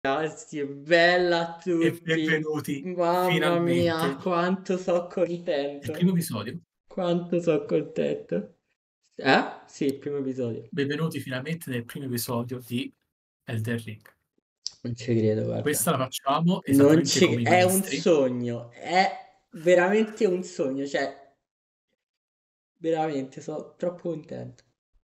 Ragazzi, bella a E tutti. benvenuti Mamma mia, finalmente quanto so il primo contento. episodio. Quanto so contento. Sì, il primo episodio. Benvenuti finalmente nel primo episodio di Elden Ring. Non ci credo, guarda. Questa la facciamo Non esattamente ci... come i È un maestri. sogno. È veramente un sogno. Cioè, veramente, sono troppo contento.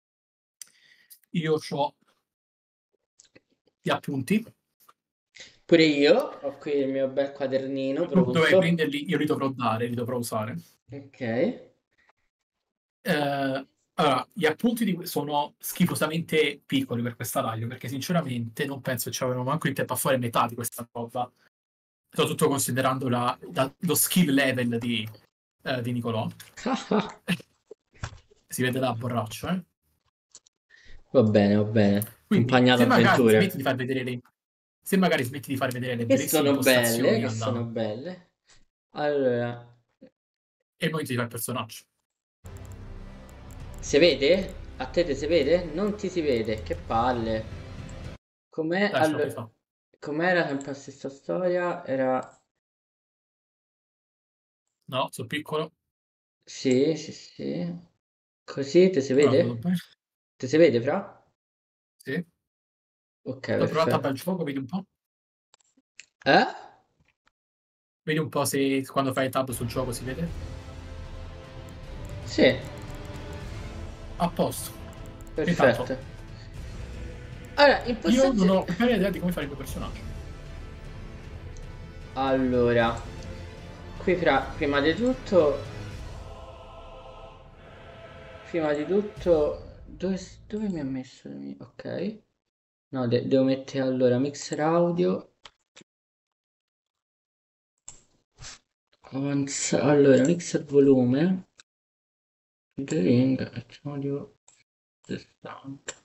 Io c'ho gli appunti, Pure io ho qui il mio bel quadernino tu dovrai pronto. prenderli, io li dovrò dare, li dovrò usare. Ok. Allora, gli appunti sono schifosamente piccoli per questa live, perché sinceramente non penso che ci avremo manco il tempo a fare metà di questa roba. Soprattutto considerando lo skill level di Nicolò. Si vede là borraccio, eh? Va bene, va bene. Quindi, Impagnato avventure. se magari smetti di far vedere le Che bellissime sono belle, impostazioni che sono belle. Allora, e poi ti fa il personaggio. si vede? A te si vede? Non ti si vede, che palle. Com'è? Dai, ce la puoi Allora, fare. com'era sempre la stessa storia? Era... No, sono piccolo. Sì, sì, sì. Così ti si Ora vedo vede? bene. Ti si vede, fra? Sì. Ok, Sto provando a perfetto. bel gioco, vedi un po'. Eh? Vedi un po' se quando fai tab sul gioco si vede. Sì, A posto. Intanto, perfetto. Allora, io non impostazione... ho appena idea di come fare il mio personaggio. Allora, qui fra, prima di tutto, dove mi ha messo? Ok. No, devo mettere allora mixer audio. Allora, mixer volume. The ring, audio 60.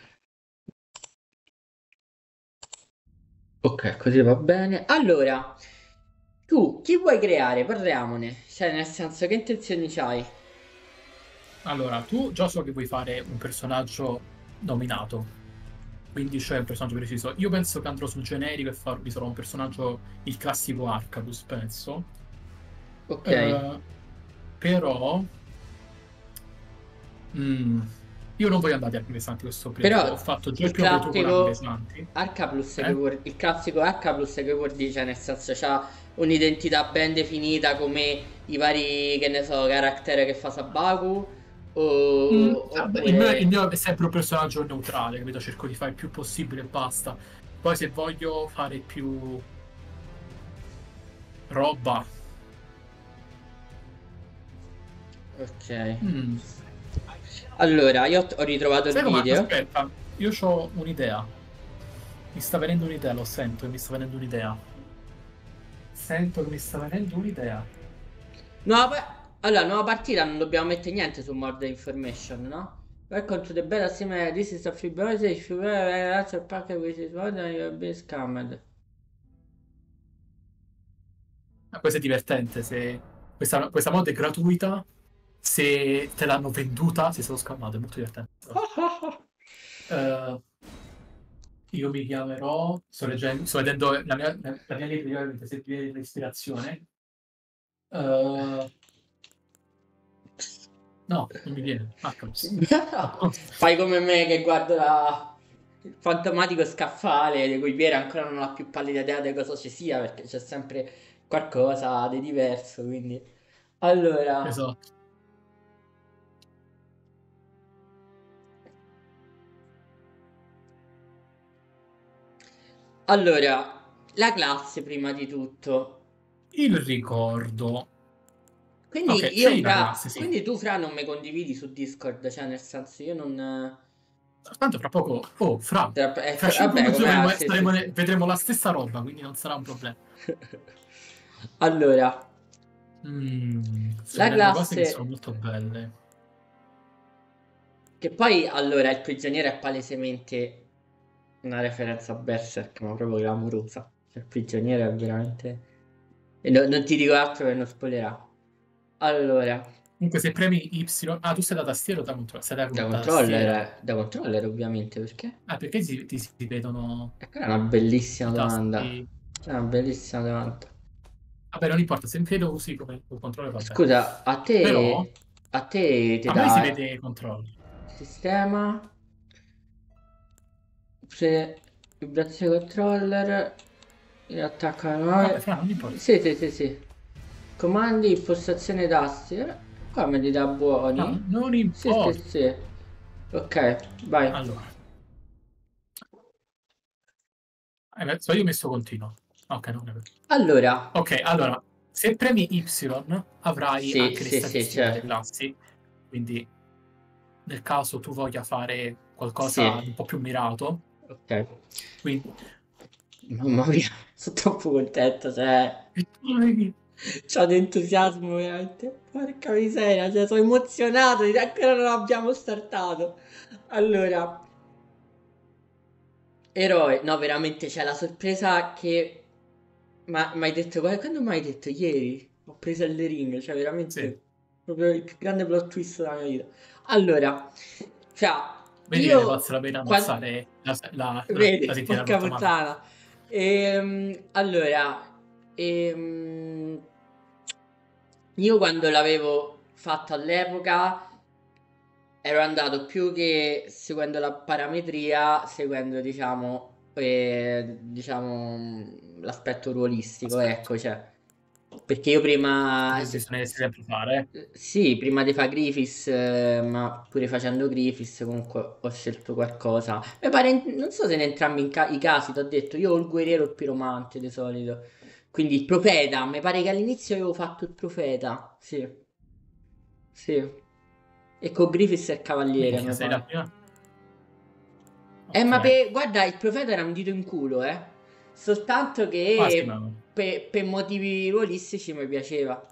Ok, così va bene. Allora, tu chi vuoi creare? Parliamone. Cioè, nel senso, che intenzioni c'hai? Allora, tu già so che vuoi fare un personaggio nominato, quindi c'è un personaggio preciso. Io penso che andrò sul generico e mi sarò un personaggio, il classico Arcabus, penso. Ok. Eh, però mm, io non voglio andare a archi pesanti questo playthrough. Ho Però fatto già il il primo playthrough con archi classico pesanti. H plus che Eh? vuol, il classico H plus che vuol dire, cioè nel senso c'ha un'identità ben definita come i vari, che ne so, carattere che fa Sabaku Vabbè, il oppure... mio è sempre un personaggio neutrale, capito? Cerco di fare il più possibile e basta. Poi se voglio fare più roba. Ok. mm, Allora, io ho ritrovato il Sai come? video. Aspetta, io ho un'idea. Mi sta venendo un'idea, lo sento che mi sta venendo un'idea. Sento che mi sta venendo un'idea. Allora, nuova partita, non dobbiamo mettere niente su More Information, no? Welcome to the beta sim, this is a free browser, if you have a packet which is one, you will be scammed. Ma questo è divertente. Se questa mod è gratuita, se te l'hanno venduta, si sono scammato. È molto divertente. Eh, io mi chiamerò. Sto vedendo la mia libreria se ti viene l'ispirazione. Eh, no, non mi viene. Arcams. A posto. Fai come me che guardo il fantomatico scaffale di cui Piera ancora non ha più pallida idea di cosa ci sia perché c'è sempre qualcosa di diverso, quindi... Allora, Esatto. allora, la classe prima di tutto. Il ricordo. Ok, Quindi io sei la classe, fra, sì. quindi tu fra non mi condividi su Discord, cioè nel senso io non... Tanto fra poco. Oh, fra 5 Vabbè, minuti come... Ah, sì, sì, sì. vedremo la stessa roba, quindi non sarà un problema. Allora, Sto la vedendo cose che sono classe... molto belle. Che poi, allora, il prigioniero è palesemente una referenza a Berserk, ma proprio clamorosa. Cioè, il prigioniero è veramente... E non ti dico altro per non spoilerà. Allora, Comunque se premi Y... Ah, tu sei da tastiera o da controller? Sei da tastiera. Da controller ovviamente, perché? Ah, perché si vedono Ecco, è una bellissima i domanda. tasti? È una bellissima domanda. Vabbè, non importa, se lo usi come controller va bene. Scusa, Però a te ti a me si dà vede controller. sistema, vibrazione controller, attacco alla Vabbè, nave. fra, non importa. Sì. Comandi, impostazione tasti. Qua me li dà No, buoni. non importa. Sì. Ok, vai. Allora, so io ho messo continuo. Ok, non è vero. Allora, Ok, allora, se premi Y avrai anche le sì, statistiche delle certo. classi, quindi nel caso tu voglia fare qualcosa Sì, di un po' più mirato, ok. quindi... Mamma mia, sono troppo contento, cioè... C'ho di entusiasmo veramente. Porca miseria, cioè, sono emozionato, ancora non abbiamo startato. Allora, eroe, no, veramente c'è la sorpresa che... Ma mi hai detto, quando mi hai detto? Ieri? Ho preso il ring, cioè Sì, veramente proprio il più grande plot twist della mia vita. Allora, cioè, vedi che ne valse io... la pena ammazzare la Vedi, sentinella porca rottamatica. puttana. Allora, io quando l'avevo fatto all'epoca ero andato più che seguendo la parametria, seguendo l'aspetto ruolistico, Aspetta, ecco, cioè, perché io prima, che bisogna sempre fare. sì, prima di fare Griffiths, ma pure facendo Griffiths comunque ho scelto qualcosa. Mi pare, non so se in entrambi i casi ti ho detto, io ho il guerriero e il piromante di solito. Quindi il profeta, mi pare che all'inizio avevo fatto il profeta, sì. E con Griffiths è il cavaliere, Minchia, mi sei la pare. prima? Ok. Guarda, il profeta era un dito in culo, eh. Soltanto Ah, sì, che ma per motivi ruolistici mi piaceva.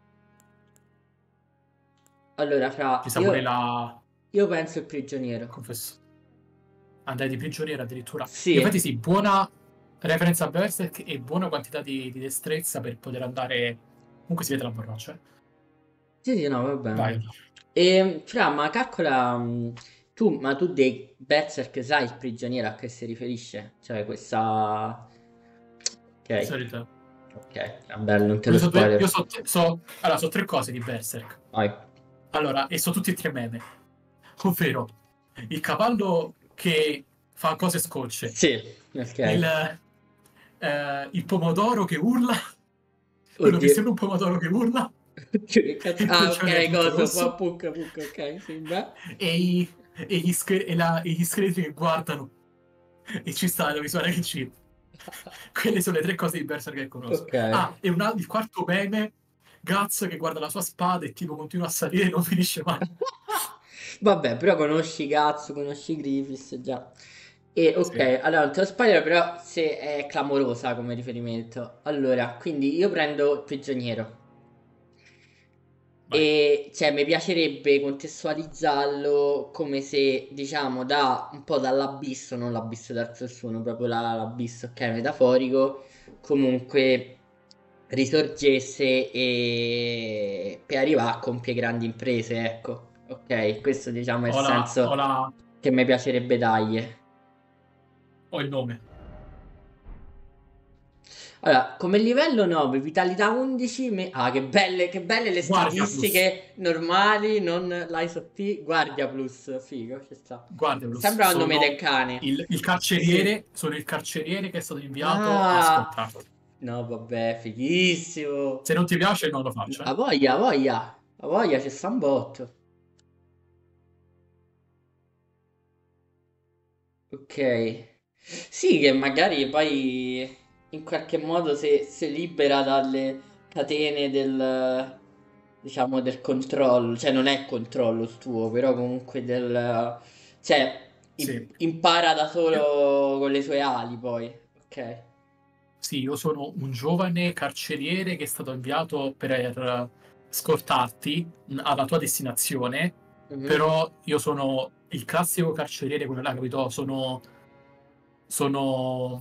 Allora, ci fra, sta pure la... io penso il prigioniero. Confesso. Andai di prigioniera addirittura. Infatti Sì, sì, buona referenza a Berserk e buona quantità di destrezza per poter andare... Comunque si vede la borraccia, eh. sì, no, va bene. Vai. E, fra, ma calcola, tu dei Berserk sai il prigioniero a che si riferisce? Cioè, questa... Di Ok, solito... ok, vabbè, non te Io lo so, due, io spoiler. allora, so tre cose di Berserk. Vai. Allora, e sono tutti e tre meme. Ovvero, il cavallo che fa cose scocce, Sì, ok. il pomodoro che urla, quello che Oddio. sembra un pomodoro che urla, Che cazzo? il Ah, piccione ok, tutto cosa? rosso, Pucca, ok, sì, beh. e gli scheletri che guardano. E ci sta la visuale che ci... Quelle sono le tre cose di Berserk che conosco. Ok. Ah, e il quarto meme, Guts che guarda la sua spada e tipo continua a salire e non finisce mai. Vabbè, però conosci Cazzo, conosci Griffiths già. E Sì, ok, allora non te lo spoiler, però se è clamorosa come riferimento. Allora, quindi io prendo il prigioniero. vai. E cioè, mi piacerebbe contestualizzarlo come se, diciamo, da un po' dall'abisso, non l'abisso Dark Souls 1, proprio l'abisso, ok, metaforico, comunque risorgesse e per arrivare a compiere grandi imprese, ecco. Ok, questo diciamo è il Ho, la, ho, senso la, che mi piacerebbe dargli. ho il nome. Allora, come livello 9, vitalità 11, ah, che belle le Guardia Plus. statistiche normali, non l'ISOT, Guardia Plus, figo, ci sta. Guardia Plus. Sembra il nome del cane. Il Sì. carceriere, sono il carceriere che è stato inviato a Ah, scortarti. no, vabbè, fighissimo. Se non ti piace non lo faccio, A voglia, a voglia, a voglia, c'è sta un botto. Ok. Sì, che magari poi in qualche modo si libera dalle catene diciamo, del controllo. Cioè, non è controllo tuo, però comunque cioè, Sì. impara da Io, solo con le sue ali poi. Ok. sì, io sono un giovane carceriere che è stato inviato per scortarti alla tua destinazione, Mhm. però io sono il classico carceriere, quello là, capito? Sono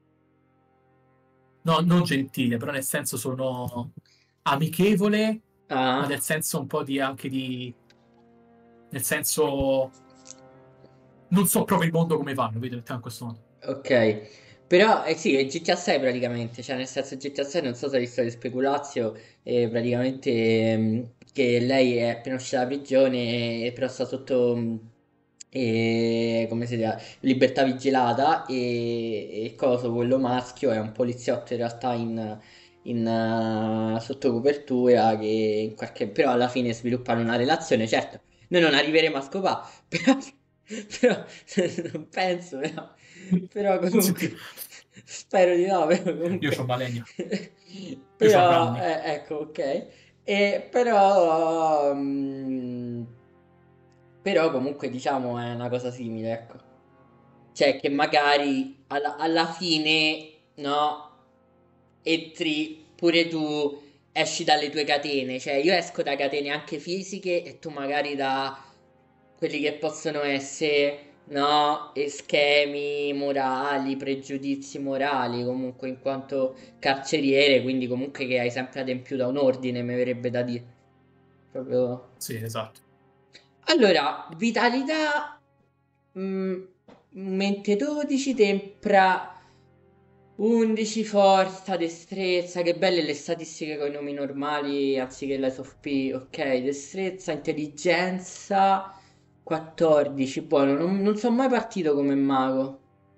no, non gentile, però nel senso sono amichevole ma nel senso un po' di anche di... nel senso... non so proprio il mondo come vanno, vedo in questo modo. Ok. Però, sì, è GTA 6 praticamente, cioè nel senso GTA 6 non so se hai visto le speculazio, praticamente che lei è appena uscita dalla prigione, però sta sotto, come si dice, libertà vigilata e coso, quello maschio è un poliziotto in realtà sotto copertura che in qualche, però alla fine sviluppano una relazione, certo, noi non arriveremo a scopare, però, però non penso, però Senti, comunque spero di no, però io comunque c'ho una legna, io c'ho però Ranni. ecco, ok. E però però comunque diciamo è una cosa simile, ecco. Cioè che magari alla fine, no, entri pure tu, esci dalle tue catene, cioè io esco da catene anche fisiche e tu magari da quelli che possono essere, no, schemi morali, pregiudizi morali, comunque in quanto carceriere, quindi comunque che hai sempre adempiuto a un ordine, mi verrebbe da dire. Proprio... Sì, esatto. Allora, vitalità, mh, mente 12, tempra 11, forza, destrezza, che belle le statistiche con i nomi normali anziché l'SOP, ok, destrezza, intelligenza, 14, buono, non sono mai partito come mago.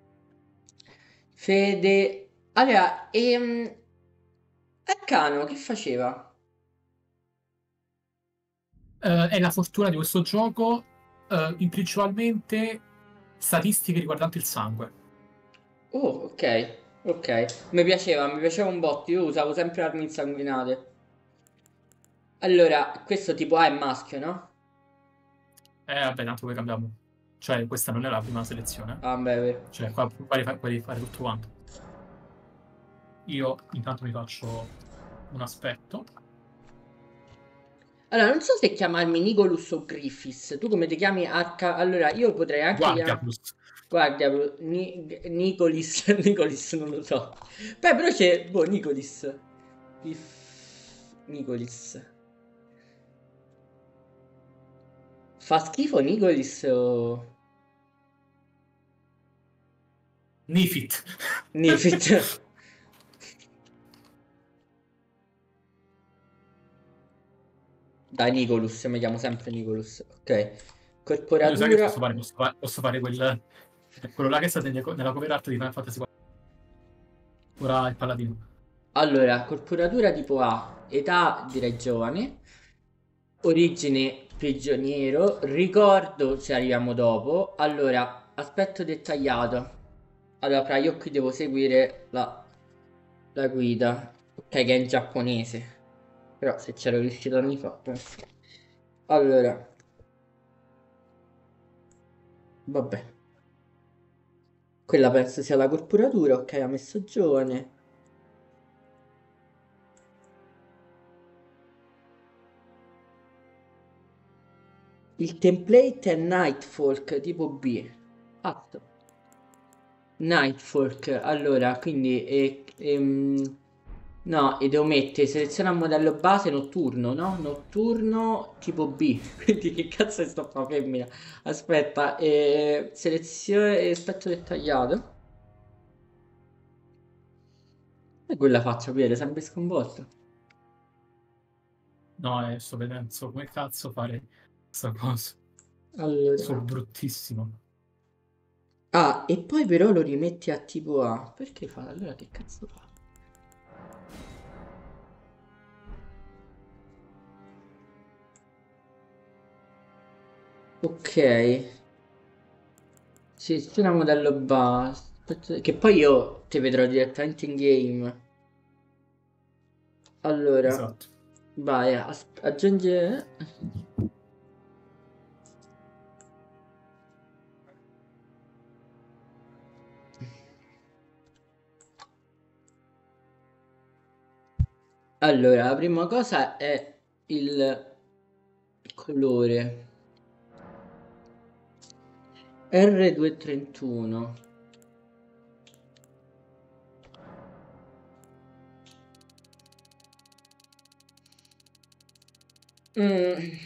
Fede, allora, Arcano, che faceva? È la fortuna di questo gioco, principalmente statistiche riguardanti il sangue. Oh, ok, ok, mi piaceva un botto, io usavo sempre armi insanguinate. Allora, questo tipo A è maschio, no? Vabbè, tanto poi cambiamo. Cioè, questa non è la prima selezione. Ah, beh, è vero. Cioè, qua puoi fare tutto quanto. Io intanto mi faccio un aspetto. Allora, non so se chiamarmi Nicolus o Griffiths. Tu come ti chiami Arca? Allora, io potrei anche Guardia chiamare... plus. Guarda, Nicolis, Nicolis, non lo so. Beh, però c'è... Boh, Nicolis. Nicolis. Fa schifo Nicolis o... Nifit. Nifit? Dai, Nicolus, mi chiamo sempre Nicolus. Ok. Io sai che posso Corporatura... fare? Posso fare quello là che sta nella cover art di Final Fantasy 4. Ora il paladino. Allora, corporatura tipo A, età direi giovane, origine prigioniero, ricordo ci arriviamo dopo. Allora, aspetto dettagliato. Allora, fra io qui devo seguire la guida, ok, che è in giapponese. Però se c'ero riuscito anni fa, penso. Allora, vabbè. Quella penso sia la corporatura, ok, ha messo giovane. Il template è Nightfalk tipo B. Fatto. Nightfalk, allora, quindi no, e devo mettere seleziona modello base notturno, no? Notturno tipo B. Quindi che cazzo è sto qua femmina? Aspetta, selezione aspetto dettagliato. E quella faccia vedere, sempre sconvolto. No, sto vedendo, so come cazzo fare questa cosa. Allora. Sono bruttissimo. Ah, e poi però lo rimetti a tipo A. Perché fa? Allora che cazzo fa? Ok. Seleziona modello base. Che poi io ti vedrò direttamente in game. Allora, Esatto. vai, aggiunge... Allora, la prima cosa è il colore. R231. Mm.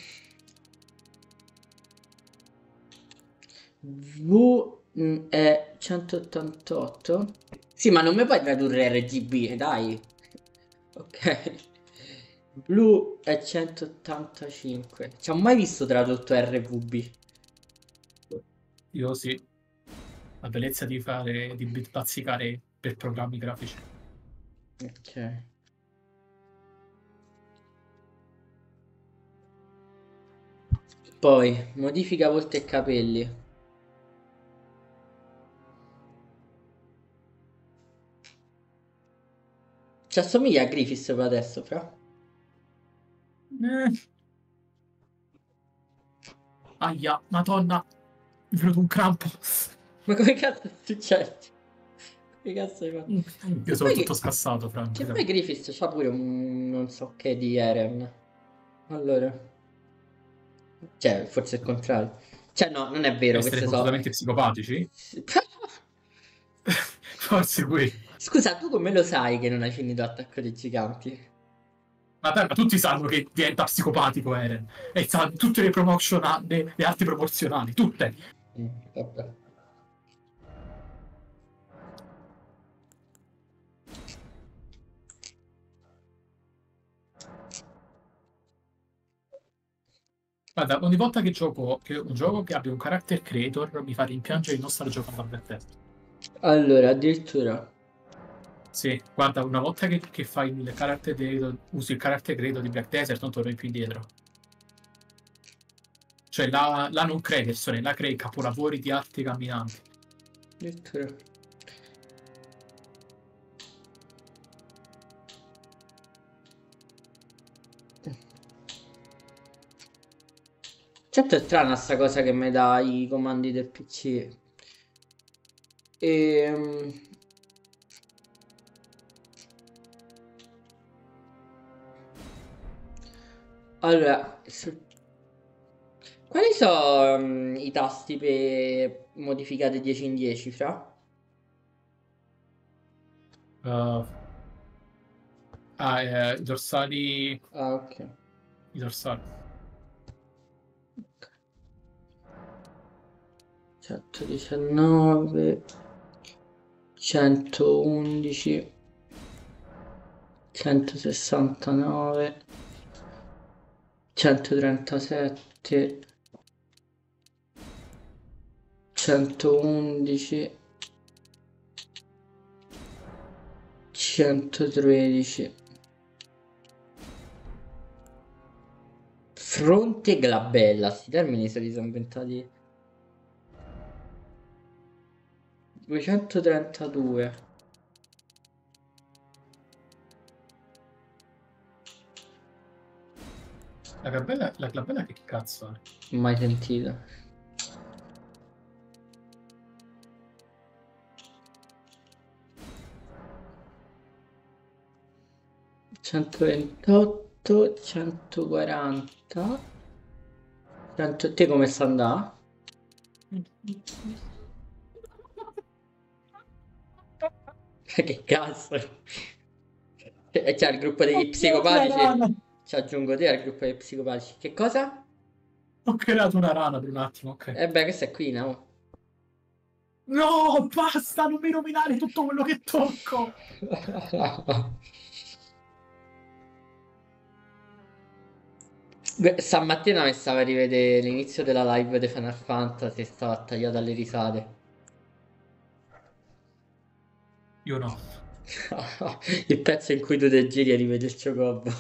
V è 188. Sì, ma non mi puoi tradurre RGB, dai. Ok. Blu è 185. Ci ho mai visto tradotto RVB? Io sì. La bellezza di fare, di bazzicare per programmi grafici. Ok. Poi, modifica volto e capelli. Ci assomiglia a Griffiths per adesso, però. Eh. Aia, madonna, mi è venuto un crampo. Ma come cazzo è successo? Che cazzo hai fatto? Io sono tutto scassato, Franco. Che poi Griffiths c'ha pure un non so che di Eren. Allora. Cioè, forse il contrario. Cioè, no, non è vero, Essere queste so. completamente psicopatici? Forse qui. Scusa, tu come lo sai che non hai finito Attacco dei Giganti? Ma tutti sanno che diventa psicopatico Eren. E sa tutte le promotion, le arti promozionali, tutte. Vabbè. Guarda, ogni volta che gioco, che un gioco che abbia un character creator mi fa rimpiangere il nostro giocando a Bethesda. Allora, addirittura. Sì, guarda, una volta che fai il character creator, usi il character creator di Black Desert, non torni più indietro. Cioè, là non crei persone, là crei capolavori di arte camminanti. Addirittura. Certo è strana sta cosa che mi dà i comandi del PC. Ehm... Allora, quali sono i tasti per modificare 10 in 10, fra? I dorsali. Ah, ok. I dorsali. 119, 111, 169, 137, 111, 113. Fronte glabella, sti termini se li sono inventati. 232. La glabella che cazzo è? Mai sentito. ...128, 140... Te come sta andando? Che cazzo? C'è il gruppo degli psicopatici. Ci aggiungo te al gruppo degli psicopatici. Che cosa? Ho creato una rana per un attimo, ok. Beh, questa è qui, no? No, basta, non mi nominare tutto quello che tocco. Stamattina mi stava a rivedere l'inizio della live di Final Fantasy e stava tagliata alle risate. Io no. Il pezzo in cui tu te giri e rivedi il Chocobo.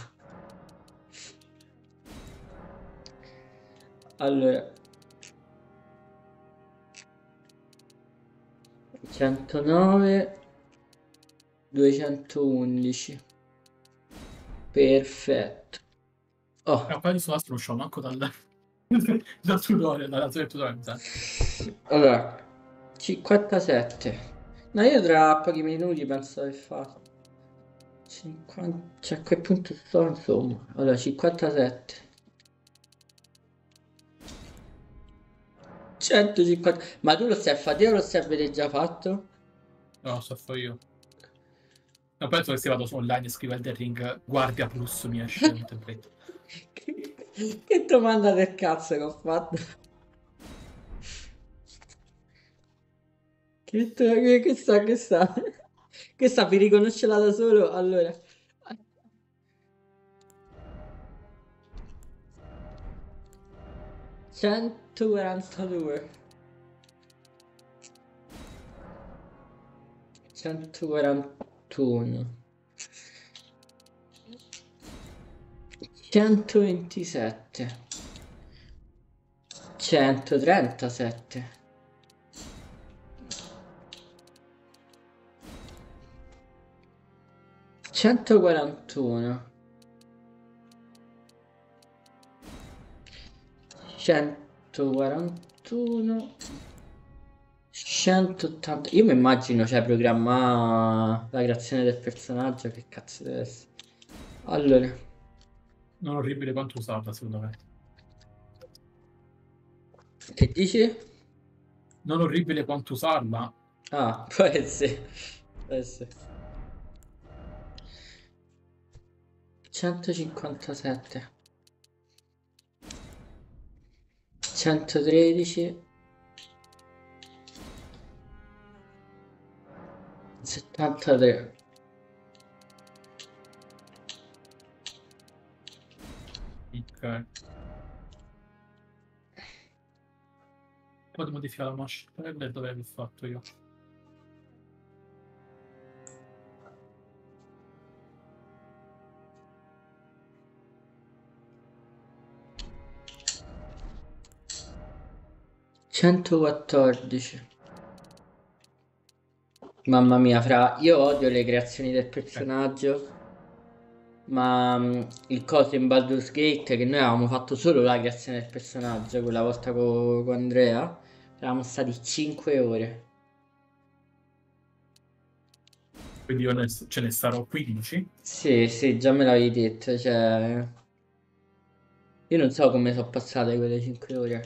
Allora, 109, 211. Perfetto. Oh. Qua di su non c'ho manco dal tutorial, dalla tutorial, mi sa. Allora, 57. No, io tra pochi minuti penso di fare 50. Cioè, a quel punto sto, insomma. Allora, 57. 150. Ma tu lo stai a fare te o lo stai a vedere già fatto? No, so fare io. Non penso che se vado su online e scrivo Elden Ring Guardia Plus mi esce un template. Che domanda del cazzo che ho fatto? Questa vi riconoscerà da solo. Allora, 142. 141. 127. 137. 141. 141. 180. Io mi immagino, cioè, programma la creazione del personaggio. Che cazzo deve essere? Allora, Non orribile quanto usarla, secondo me. che dici? Non orribile quanto usarla. Ah, può essere. Può essere. 157. 113. 73. Ok. Un po' di modificare la mascella dove l'avevo fatto io. $114. Mamma mia, fra, io odio le creazioni del personaggio, ma il coso in Baldur's Gate, che noi avevamo fatto solo la creazione del personaggio quella volta con Andrea, eravamo stati 5 ore. Quindi io ce ne starò 15. Sì, sì, già me l'avevi detto, cioè... Io non so come sono passate quelle 5 ore.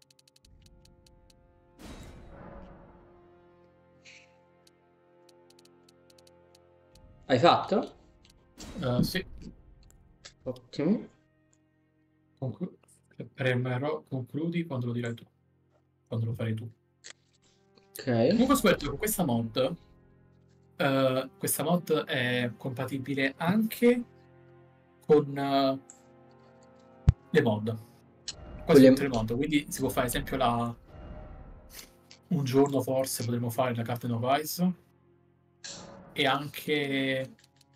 Hai fatto? Sì. Ottimo. Premerò concludi quando lo dirai tu. Quando lo farai tu. Ok. Comunque ho scoperto che questa mod è compatibile anche con le mod. Quasi Quelle... tutte le mod. Quindi si può fare, ad esempio, un giorno forse potremmo fare la Garden of Ice e anche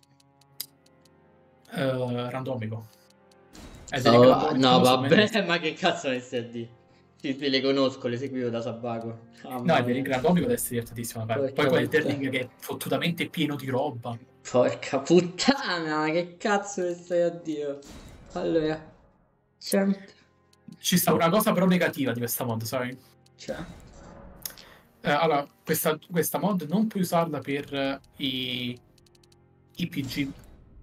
randomico. Oh, no, Randomico, secondo me vabbè, ma che cazzo ne stai a dire? Sì, sì, le conosco, le seguivo da Sabaco. no, Mamma il mia. randomico deve essere divertentissimo da fare. Poi Porca con il puttana. Ring che è fottutamente pieno di roba. Porca puttana, che cazzo ne stai a dire? Allora, 100... Ci sta una cosa però negativa di questa mod, sai? Cioè, Allora, questa mod non puoi usarla per i PG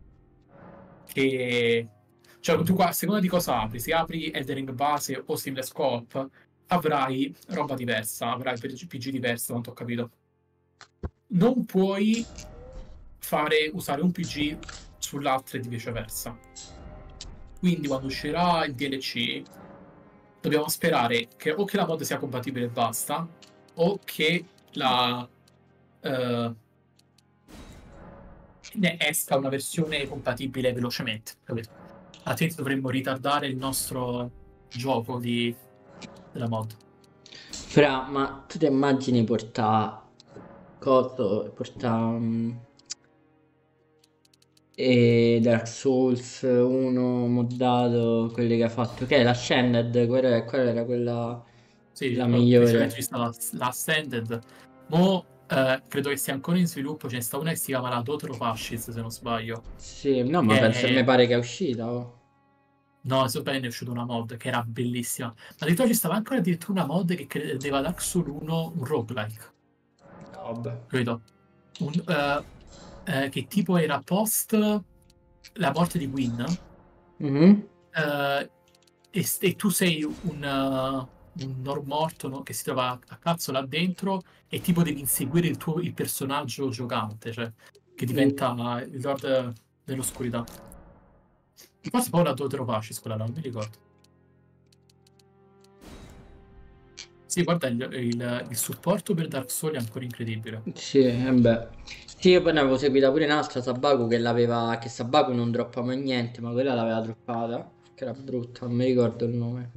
che... Cioè, tu qua, a seconda di cosa apri, se apri Elden Ring base o Seamless Co-op, avrai roba diversa, avrai PG diversa, quanto ho capito. Non puoi usare un PG sull'altro e di viceversa. Quindi quando uscirà il DLC dobbiamo sperare che o che la mod sia compatibile e basta, o che ne esca una versione compatibile velocemente, capito? Altrimenti dovremmo ritardare il nostro gioco della mod. fra, ma tu ti immagini portare... Coso, portare... e Dark Souls 1 moddato, quelli che ha fatto, che è la Shanded, quella era quella Sì, la effettivamente ci migliore. sta la Ascended. Mo credo che sia ancora in sviluppo, ce ne sta una che si chiama la Daughter of Ashes, se non sbaglio. Sì, no, ma penso, mi Che pare che è uscita. Oh. no, so bene è uscita una mod che era bellissima. Ma addirittura ci stava anche addirittura una mod che credeva Dark Souls 1 un roguelike. No, vabbè. Credo. Che tipo era post la morte di Gwyn. Mhm. E tu sei un Nord morto, no, che si trova a cazzo là dentro e tipo devi inseguire il personaggio giocante, cioè che diventa il Lord dell'oscurità. Forse poi la Daughter of Ashes, quella là, non mi ricordo. Sì, guarda, il supporto per Dark Souls è ancora incredibile. Sì, beh. Sì, io poi ne avevo seguita pure un'altra, Sabaku, che l'aveva. Che Sabaku non droppa mai niente, ma quella l'aveva droppata. Che era brutta, non mi ricordo il nome.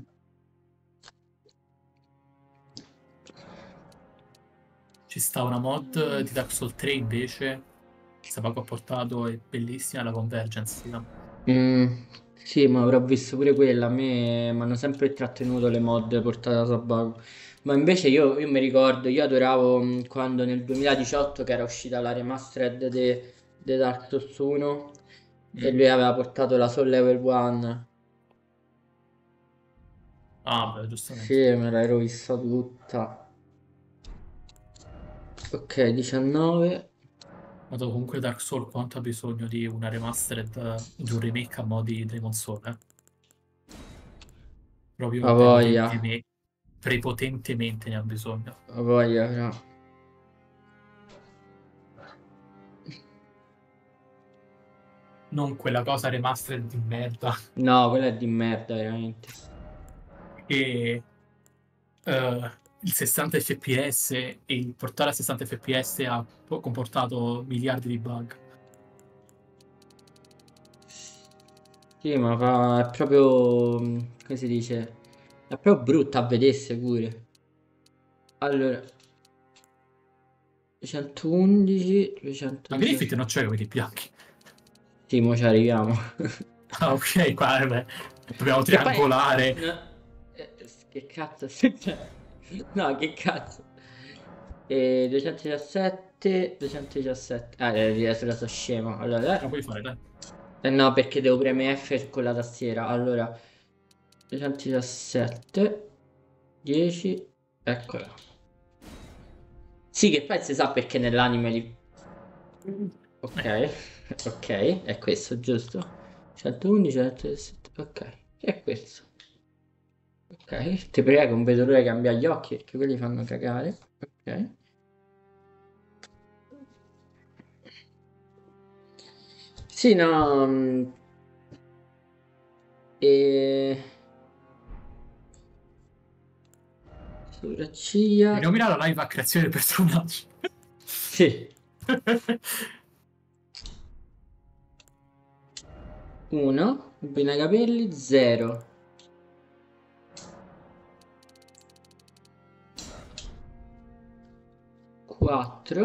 Ci sta una mod di Dark Souls 3 invece, Sabaco ha portato, è bellissima, la Convergence si chiama. Sì, ma avrò visto pure quella. A me mi hanno sempre trattenuto le mod portate da Sabaku. Ma invece io mi ricordo, io adoravo quando nel 2018 che era uscita la remastered di Dark Souls 1 e lui aveva portato la Soul Level 1. Ah, beh, Sì, giustamente. me l'ero vista tutta. Ok, 19. Ma comunque Dark Souls quanto ha bisogno di una remastered, di un remake a mo' di Demon Souls, A proprio voglia, prepotentemente ne ha bisogno. a voglia, però. Non quella cosa remastered di merda No, quella è di merda, veramente. che il 60 fps e il portare a 60 fps ha comportato miliardi di bug. Sì, ma è proprio, come si dice? È proprio brutta a vedersi pure. Allora, 211, Ma Griffith 217. non c'è quelli bianchi. Sì, mo ci arriviamo. Ah, ok, qua dobbiamo Che poi. triangolare. No, che cazzo? No, che cazzo? 217, 217. Ah, adesso sono scemo. La Allora, puoi fare, dai. no, perché devo premere F con la tastiera. Allora, 217, 10, eccola. Sì, che poi si sa perché nell'anime Ok, ok, è questo, giusto? 111, 117, ok, è questo. Ok, ti prego, non vedo l'ora di cambiare gli occhi perché quelli fanno cagare. Ok. Sì, no. E. Sopracciglia. Vediamo la live a creazione del personaggio. Sì. 1, abbina i capelli, 0. 4.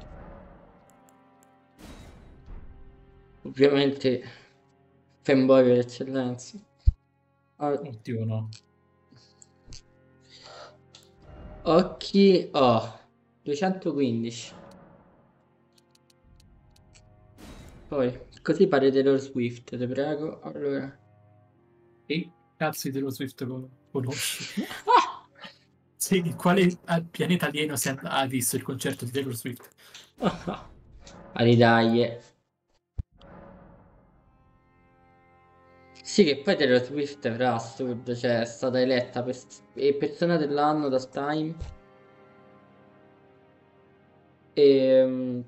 Ovviamente fanboy per eccellenza. Oddio, no. Occhi, 215. Poi, così pare Taylor Swift, ti prego. Allora. E cazzo di Taylor Swift conosci? Sì, quale pianeta alieno ha visto il concerto di Taylor Swift? A ridaglie. Sì, che poi Taylor Swift è assurdo, cioè è stata eletta persona dell'anno da Time. E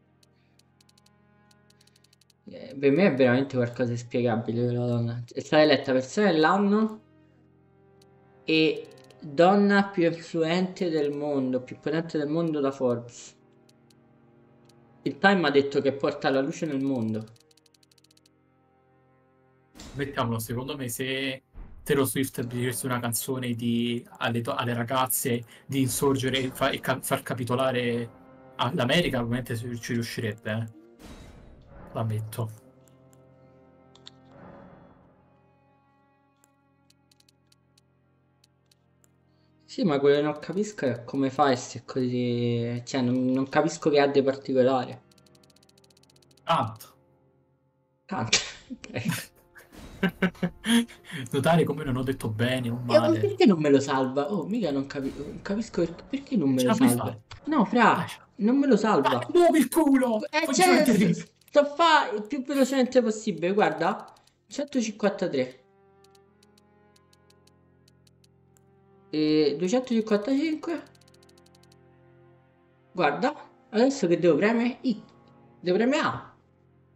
per me è veramente qualcosa di spiegabile quella donna. È stata eletta persona dell'anno e donna più influente del mondo, più potente del mondo da Forbes. Il Time ha detto che porta la luce nel mondo. Mettiamolo, secondo me, se Taylor Swift dicesse una canzone alle ragazze di insorgere e far capitolare l'America, ovviamente ci riuscirebbe, lo ammetto. Sì, ma quello che non capisco è come fa a essere così. Cioè, non capisco che ha di particolare. Tanto. Tanto. Ok. Notare come non ho detto bene o Ma male. perché non me lo salva? Oh, mica non capisco perché non me Ce lo la puoi salva. fare. No, Dai, fra, non me lo dai, salva. muovi il culo! Poi Cioè, solamente sto a fare il più velocemente possibile. Guarda, 153 e 255. Guarda, adesso che devo premere I. Devo premere A.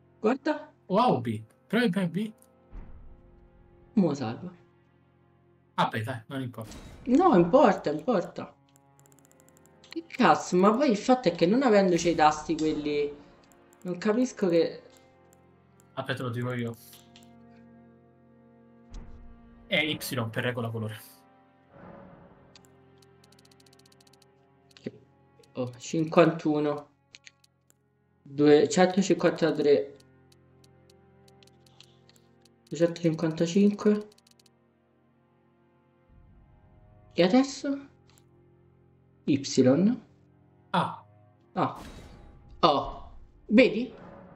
Guarda, o A o B. Prova il B. mo lo salva. Vabbè, dai, non importa. No, importa. Che cazzo, ma poi il fatto è che non avendoci i tasti quelli... Non capisco che... Vabbè, te lo dico io. È Y per regola colore. Oh, 51. 253. 255. E adesso? Y. Ah, Ah. Oh. Vedi?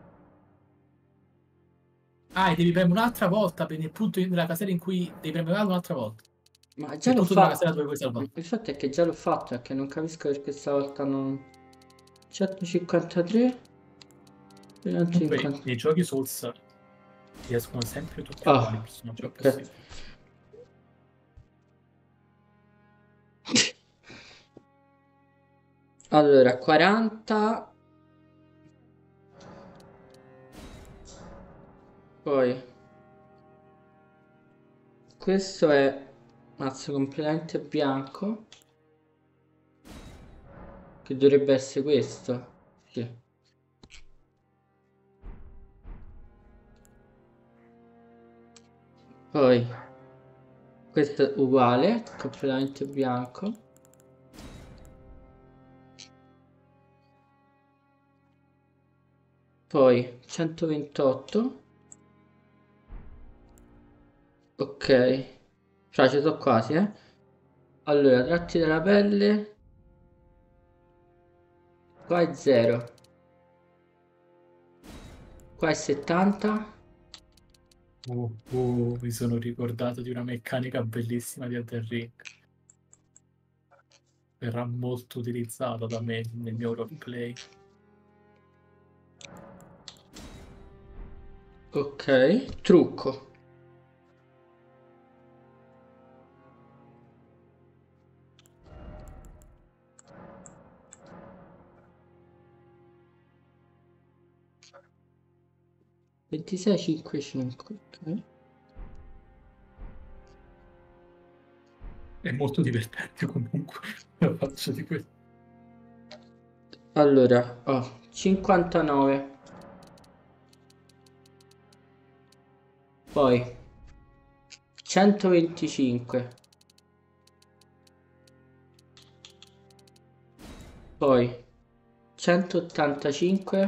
e devi premere un'altra volta per il punto della casella in cui devi premere un'altra volta. Ma già Il l'ho punto della casella fatto. dove puoi salvare. Il fatto è che già l'ho fatto, è che non capisco perché stavolta non... 153. Comunque, 250. nei giochi Souls riescono sempre tutti uguali i Ah, personaggi ok. possibili. Allora, 40. Poi, questo è mazzo completamente bianco, che dovrebbe essere questo. Sì. Poi, questo è uguale, completamente bianco. Poi, 128. Ok. Fra, ci sono quasi, eh. Allora, tratti della pelle. Qua è 0. Qua è 70. Mi sono ricordato di una meccanica bellissima di Elden Ring. Verrà molto utilizzata da me nel mio roleplay. Ok. Trucco. Ventisei, 5, 5. Ok. È molto divertente comunque la faccia di questo. Allora, 59. Poi 125. Poi 185.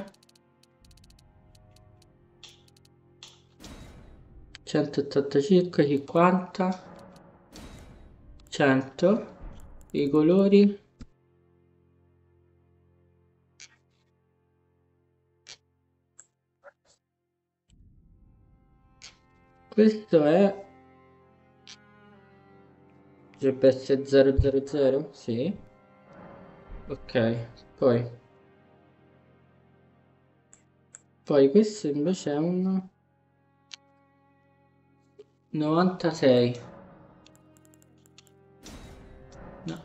185, 50. 100. I colori. Questo è... Dovrebbe essere 000? Sì. Ok. Poi questo invece è un 96. No.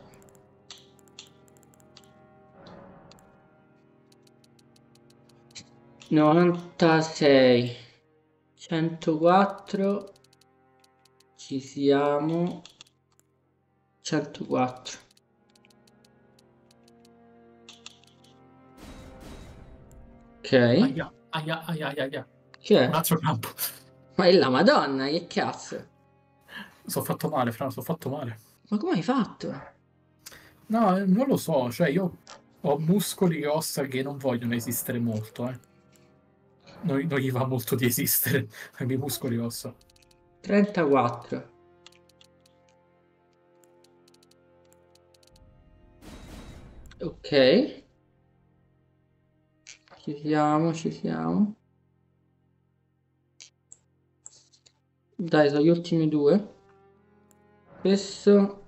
96. 104. Ci siamo. 104. Ok. Aia, aia, aia, aia, aia. Che Un è? altro campo. Ma è la Madonna, che cazzo? Sono fatto male, Fra, sono fatto male. Ma come hai fatto? No, non lo so, cioè io ho muscoli e ossa che non vogliono esistere molto, eh. Non gli va molto di esistere ai miei muscoli e ossa. 34. Ok. Ci siamo. Dai, sono gli ultimi due. Questo...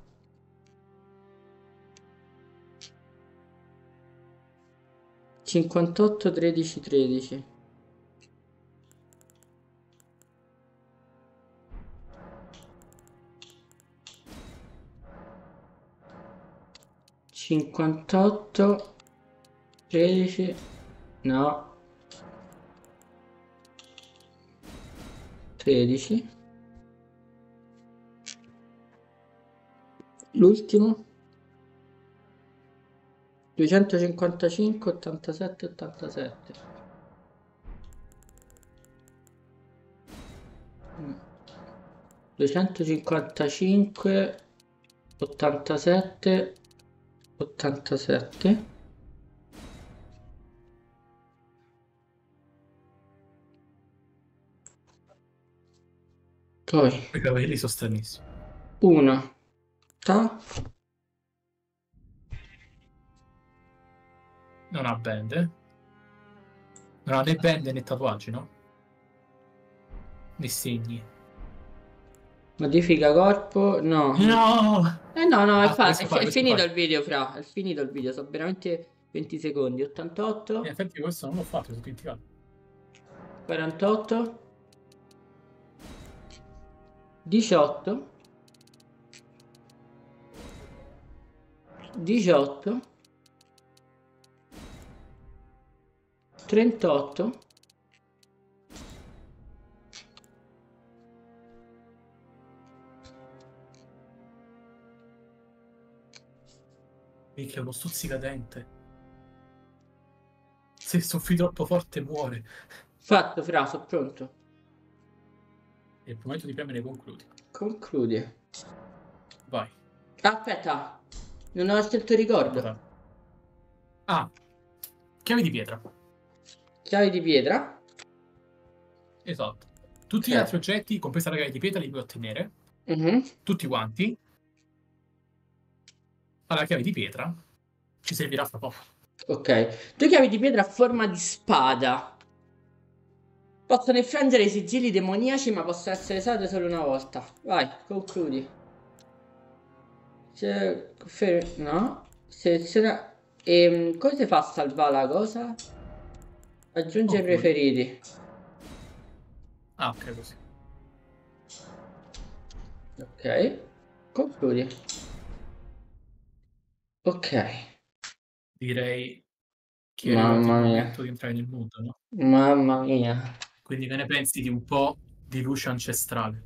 58, 13, 13. 58, 13, no, 13, l'ultimo. 255, 87, 87. 255, 87, 87. Poi I capelli sono stranissimi. uno. Ta. Non ha band. Non ha né band né tatuaggi, no? Né segni. Modifica corpo. No. No! No, è questo è finito fai. il video, fra. È finito il video. Sono veramente 20 secondi. 88. In effetti questo non l'ho fatto, sono dimenticato. 48. 18. 18. 38. Minchia, uno stuzzicadente. Se soffri troppo forte muore. Fatto, fra, sono pronto. È il momento di premere concludi. Concludi. Vai. Aspetta, non ho scelto il ricordo. Ah, chiavi di pietra. Chiavi di pietra. Esatto. Tutti gli altri oggetti, compresa la chiave di pietra, li puoi ottenere. Tutti quanti. Alla chiave di pietra ci servirà fra poco. Ok. 2 chiavi di pietra a forma di spada. Possono infrangere i sigilli demoniaci, ma possono essere usate solo una volta. Vai, concludi. No. Come si fa a salvare la cosa? Aggiunge i preferiti. Ah, ok, così. Ok. Concludi. Ok. Direi che è Mamma arrivato il mia. momento di entrare nel mood, no? Mamma mia. Quindi che ne pensi di un po' di luce ancestrale?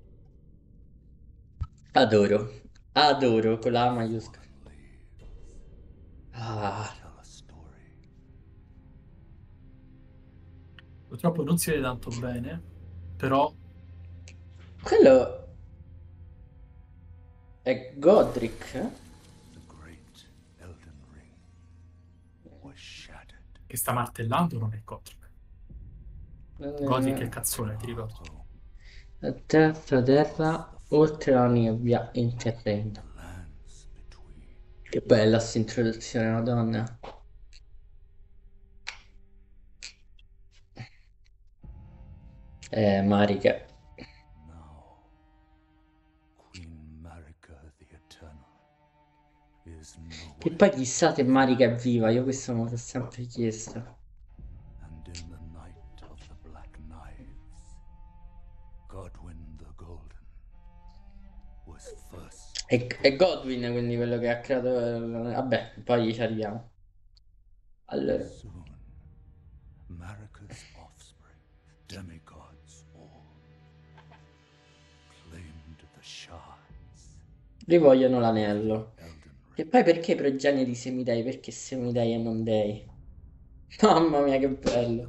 Adoro. Adoro con la A maiuscola. Ah. Purtroppo non si vede tanto bene, però Quello è Godric? che sta martellando non è Godric. Godric è il cazzone, ti ricordo. Terra, oltre la nebbia, in terreno. Che bella questa introduzione, madonna. Marika. Che poi chissà se Marika è viva, io questo me l'ho sempre chiesto. È Godwin quindi quello che ha creato. Vabbè, poi ci arriviamo. Allora. Rivogliono l'anello. E poi perché progenie di semidei? Perché semidei e non dei? Mamma mia, che bello.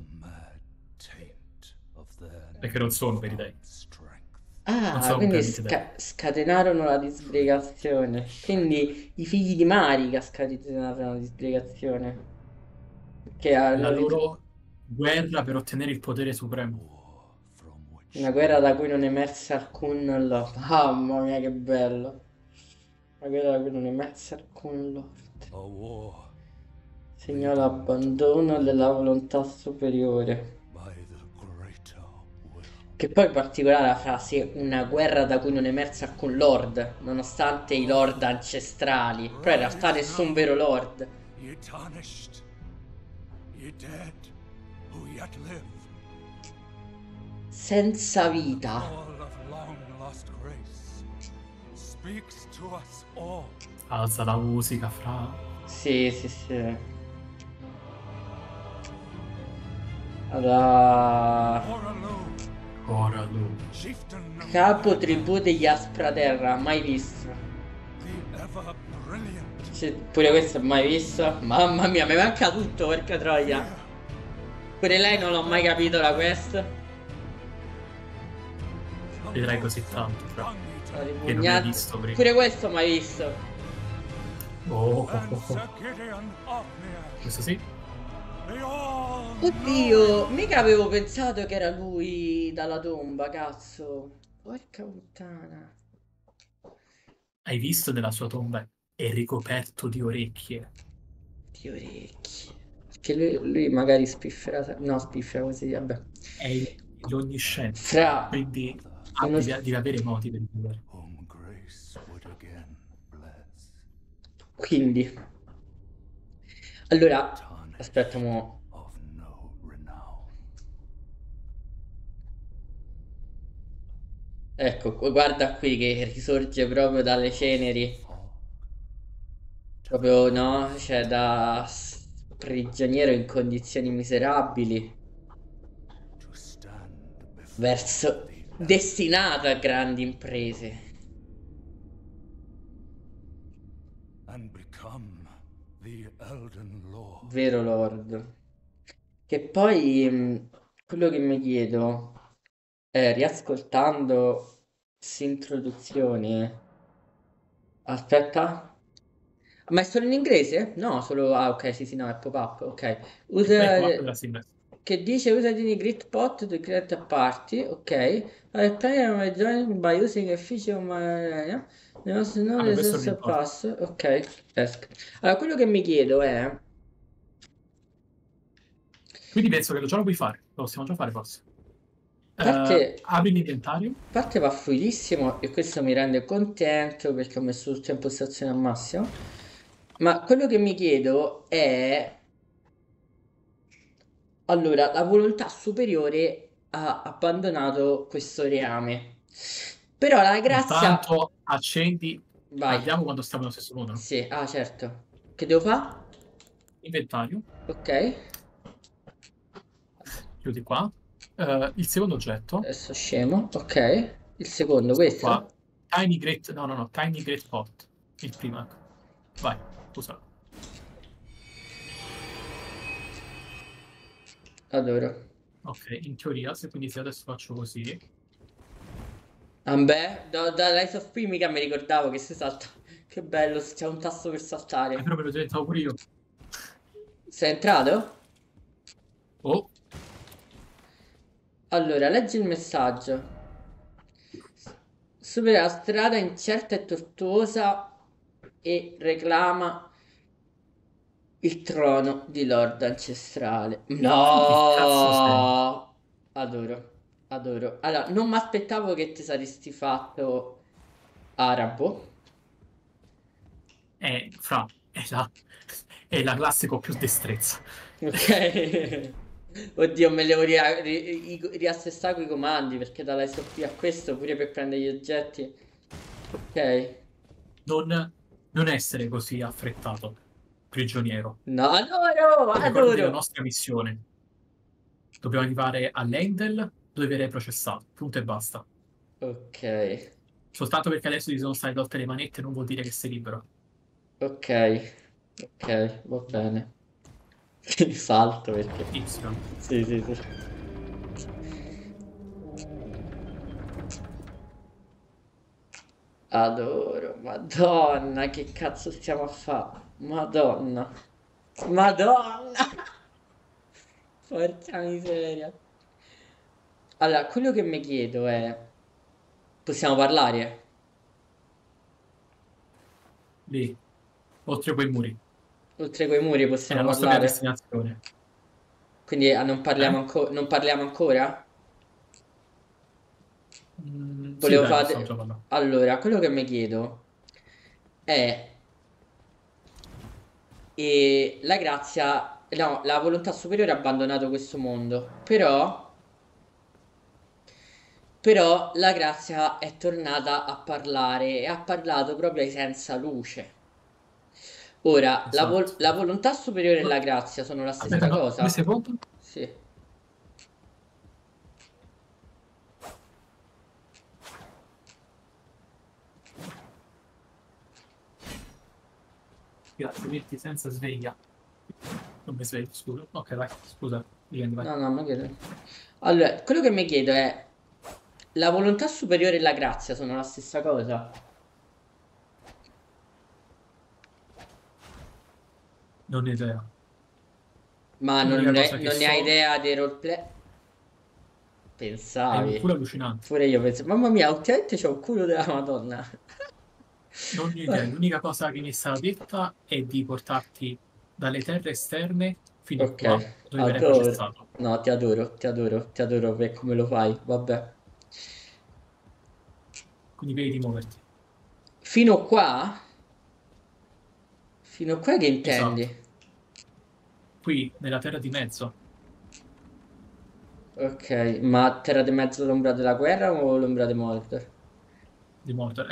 Perché non sono per i dei. Ah, quindi scatenarono la disgregazione. Quindi i figli di Marika scatenarono la disgregazione. Che la loro guerra per ottenere il potere supremo. Una guerra da cui non emerse alcun lord. Mamma mia, che bello. Una guerra da cui non emerse alcun lord. Segnò l'abbandono della volontà superiore. Che poi è particolare la frase una guerra da cui non emerse alcun lord, nonostante i lord ancestrali. Però in realtà nessun vero lord. Senza vita. Alza la musica, fra. Sì. Allora... Ora lui. Capo tribù degli Aspraterra, mai visto. Pure questo mai visto. Mamma mia, mi manca tutto, porca troia. Pure lei non l'ho mai capito la quest. Vedrai così tanto, fra. Che Che non hai visto prima. Pure questo mai visto. Oh. Questo sì. Oddio, mica avevo pensato che era lui dalla tomba, cazzo. Porca puttana. Hai visto nella sua tomba? È ricoperto di orecchie. Di orecchie. Perché lui magari spiffera. No, spiffera così, vabbè. È l'onnisciente. Fra. Quindi devi avere modi per vivere. Quindi. Allora. Aspetta mo'. Ecco, guarda qui che risorge proprio dalle ceneri. Proprio, no? Cioè, da prigioniero in condizioni miserabili. Verso destinato a grandi imprese. Vero Lord. Che poi quello che mi chiedo è, riascoltando quest'introduzione, aspetta, ma è solo in inglese? No, solo, ah ok, sì, no, è pop-up, ok. Usa, che dice usa di grit pot to create a party, ok. By using a feature stesso passo, ok. Allora, quello che mi chiedo è... Quindi penso che già lo puoi fare, lo possiamo già fare forse. Apri l'inventario. A parte va fluidissimo e questo mi rende contento perché ho messo tutto in postazione al massimo. Ma quello che mi chiedo è... Allora, la volontà superiore ha abbandonato questo reame. Però la grazia... Intanto accendi... Vai. Andiamo quando stiamo nello stesso modo. Sì, ah certo. Che devo fare? Inventario. Ok. Chiudi qua. Il secondo oggetto. Adesso scemo, ok. Il secondo, questo? Qua. Tiny Great... No, Tiny Great Pot. Il primo. Vai, usa. Adoro. Ok, in teoria, se adesso faccio così... Vabbè, da Lies of P mica mi ricordavo che si salta. Che bello, c'è un tasto per saltare. Però me lo diventavo pure io. Sei entrato? Oh. Allora, leggi il messaggio. Supera la strada incerta e tortuosa e reclama il trono di Lord Ancestrale. No! Adoro, adoro. Allora, non mi aspettavo che ti saresti fatto arabo. È la classe con più destrezza. Ok. Oddio, me devo riassestare i comandi perché dalla SOP a questo pure per prendere gli oggetti. Ok. Non essere così affrettato, prigioniero. No, adoro, Ricordi la adoro. nostra missione. Dobbiamo arrivare all'Endel dove verrai processato. Punto e basta. Ok. Soltanto perché adesso ti sono state tolte le manette non vuol dire che sei libero. Ok. Ok, va bene. Salto perché... Y. Sì, sì, sì. Adoro, madonna, che cazzo stiamo a fare? Madonna. Madonna! Porca miseria. Allora, quello che mi chiedo è... Possiamo parlare? Lì, oltre quei muri. Oltre quei muri È possiamo la nostra parlare? destinazione. Quindi non parliamo ancora? Sì, Volevo dai, fare... possiamo già parlare. Allora, quello che mi chiedo è... E la grazia... No, la volontà superiore ha abbandonato questo mondo. Però la grazia è tornata a parlare e ha parlato proprio ai senza luce. Ora, Esatto. la volontà superiore e la grazia sono la Aspetta, stessa no, cosa? un secondo. Sì. Grazie, metti senza sveglia. Non mi sveglio, scusa. Ok, vai, scusa. Vai. No, ma che... Allora, quello che mi chiedo è... La volontà superiore e la grazia sono la stessa cosa? Non ho idea. Ma L'unica cosa che non ne hai so idea dei roleplay? è un culo Pensavi? allucinante. Pure io penso... Mamma mia, ultimamente c'ho un culo della Madonna. Non ho idea. L'unica cosa che mi è stata detta è di portarti dalle terre esterne fino a Ok, qua, dove verrai adoro. processato. No, ti adoro, ti adoro, ti adoro per come lo fai, vabbè. Quindi vedi di muoverti. Fino qua? Fino qua che Esatto. intendi? Qui, nella terra di mezzo Ok, ma Terra di Mezzo l'ombra della guerra o l'ombra di Mordor? di Mordor.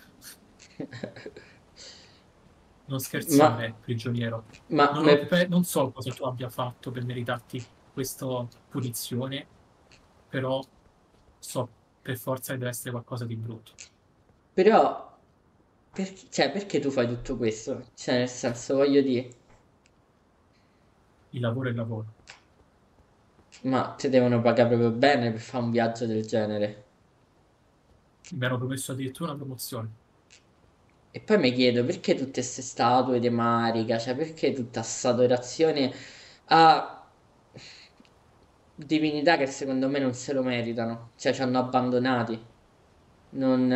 Non Ma, scherzare, prigioniero. ma, Non, me- non so cosa tu abbia fatto per meritarti questa punizione, però so per forza che deve essere qualcosa di brutto. però, cioè, perché tu fai tutto questo? Cioè, nel senso, voglio dire, Il lavoro è il lavoro. ma ti devono pagare proprio bene per fare un viaggio del genere. Mi hanno promesso addirittura una promozione. E poi mi chiedo perché tutte queste statue di Marica, cioè perché tutta questa adorazione a divinità che secondo me non se lo meritano, cioè ci hanno abbandonati. Non,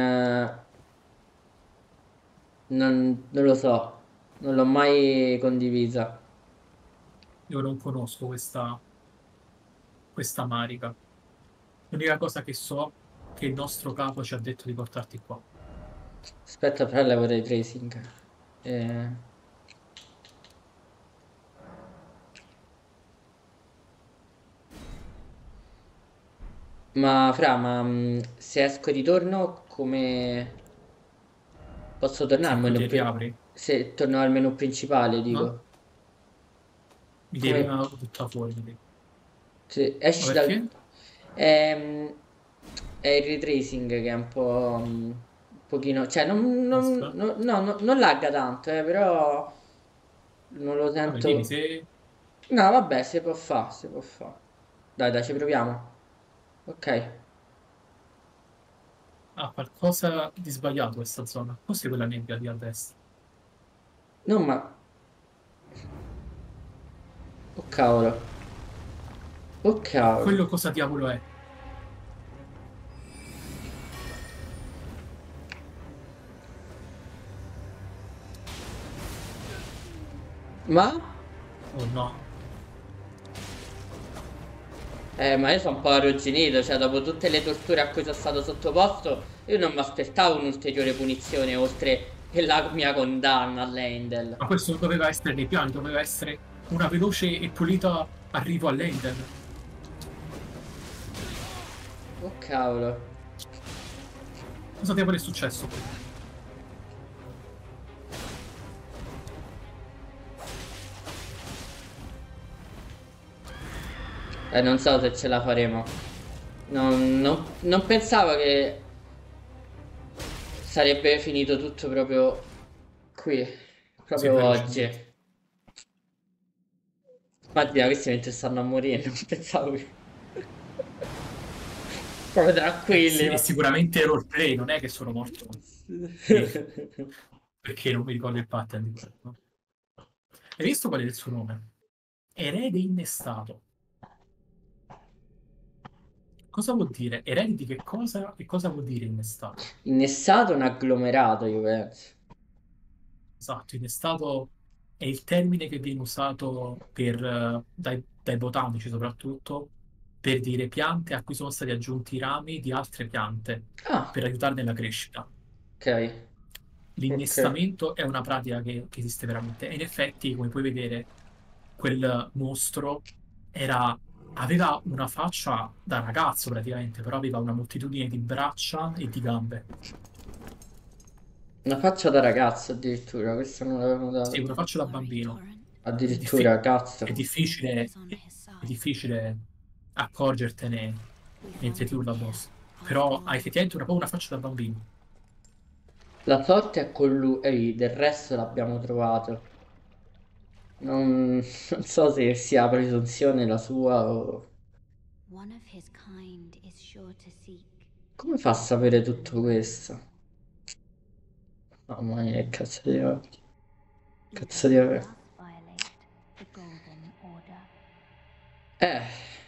non lo so, non l'ho mai condivisa. Io non conosco questa Marica. L'unica cosa che so è che il nostro capo ci ha detto di portarti qua. Aspetta, però lavoro di tracing. Eh, ma se esco e ritorno, come posso tornare Se al qui menu ti riapri, se torno al menu principale, no? dico. Mi devi Come prima buttare fuori. se Ma esci dal... perché? Ehm, È il retracing che è un po'... un pochino... Cioè, Aspetta. no, non lagga tanto, però non lo Vabbè, dimmi sento... se No, vabbè, si può fare, si può fare. Dai, ci proviamo. Ok. ha qualcosa di sbagliato questa zona. Cos'è quella nebbia lì a destra? No, ma... Oh, cavolo. Oh, E cavolo. quello cosa diavolo è? Ma? Oh no. Ma io sono un po' arrugginito, cioè dopo tutte le torture a cui sono stato sottoposto, io non mi aspettavo un'ulteriore punizione oltre che la mia condanna all'Endel. Ma questo non doveva essere nei piani, doveva essere una veloce e pulita arrivo all'Ender. Oh cavolo. Cosa diavolo è successo? Non so se ce la faremo. Non pensavo che sarebbe finito tutto proprio qui, Così proprio velocemente. oggi. Immagina questi mentre stanno a morire, non pensavo che... Proprio tranquilli, Sì, e ma... sicuramente roleplay, non è che sono morto perché non mi ricordo il pattern di quello. Hai visto qual è il suo nome? Erede innestato. Cosa vuol dire? Erede di che cosa e cosa vuol dire innestato? Innestato un agglomerato, io penso. Esatto, innestato è il termine che viene usato dai botanici soprattutto per dire piante a cui sono stati aggiunti rami di altre piante Ah, per aiutare nella crescita. ok, ok. L'innestamento è una pratica che esiste veramente e in effetti, come puoi vedere, quel mostro era- aveva una faccia da ragazzo praticamente, però aveva una moltitudine di braccia e di gambe. Una faccia da ragazzo addirittura, questo non l'avevo Sì, notato. una faccia da bambino. È, Addirittura, è cazzo. difficile, è difficile accorgertene mentre ti urla addosso. Però hai effettivamente proprio una faccia da bambino. La sorte è con lui, del resto l'abbiamo trovato. non so se sia presunzione la sua o... One of his kind is sure to seek. Come fa a sapere tutto questo? Mamma mia, che cazzo di occhi. Cazzo di occhi. Thus violate the golden order. Eh.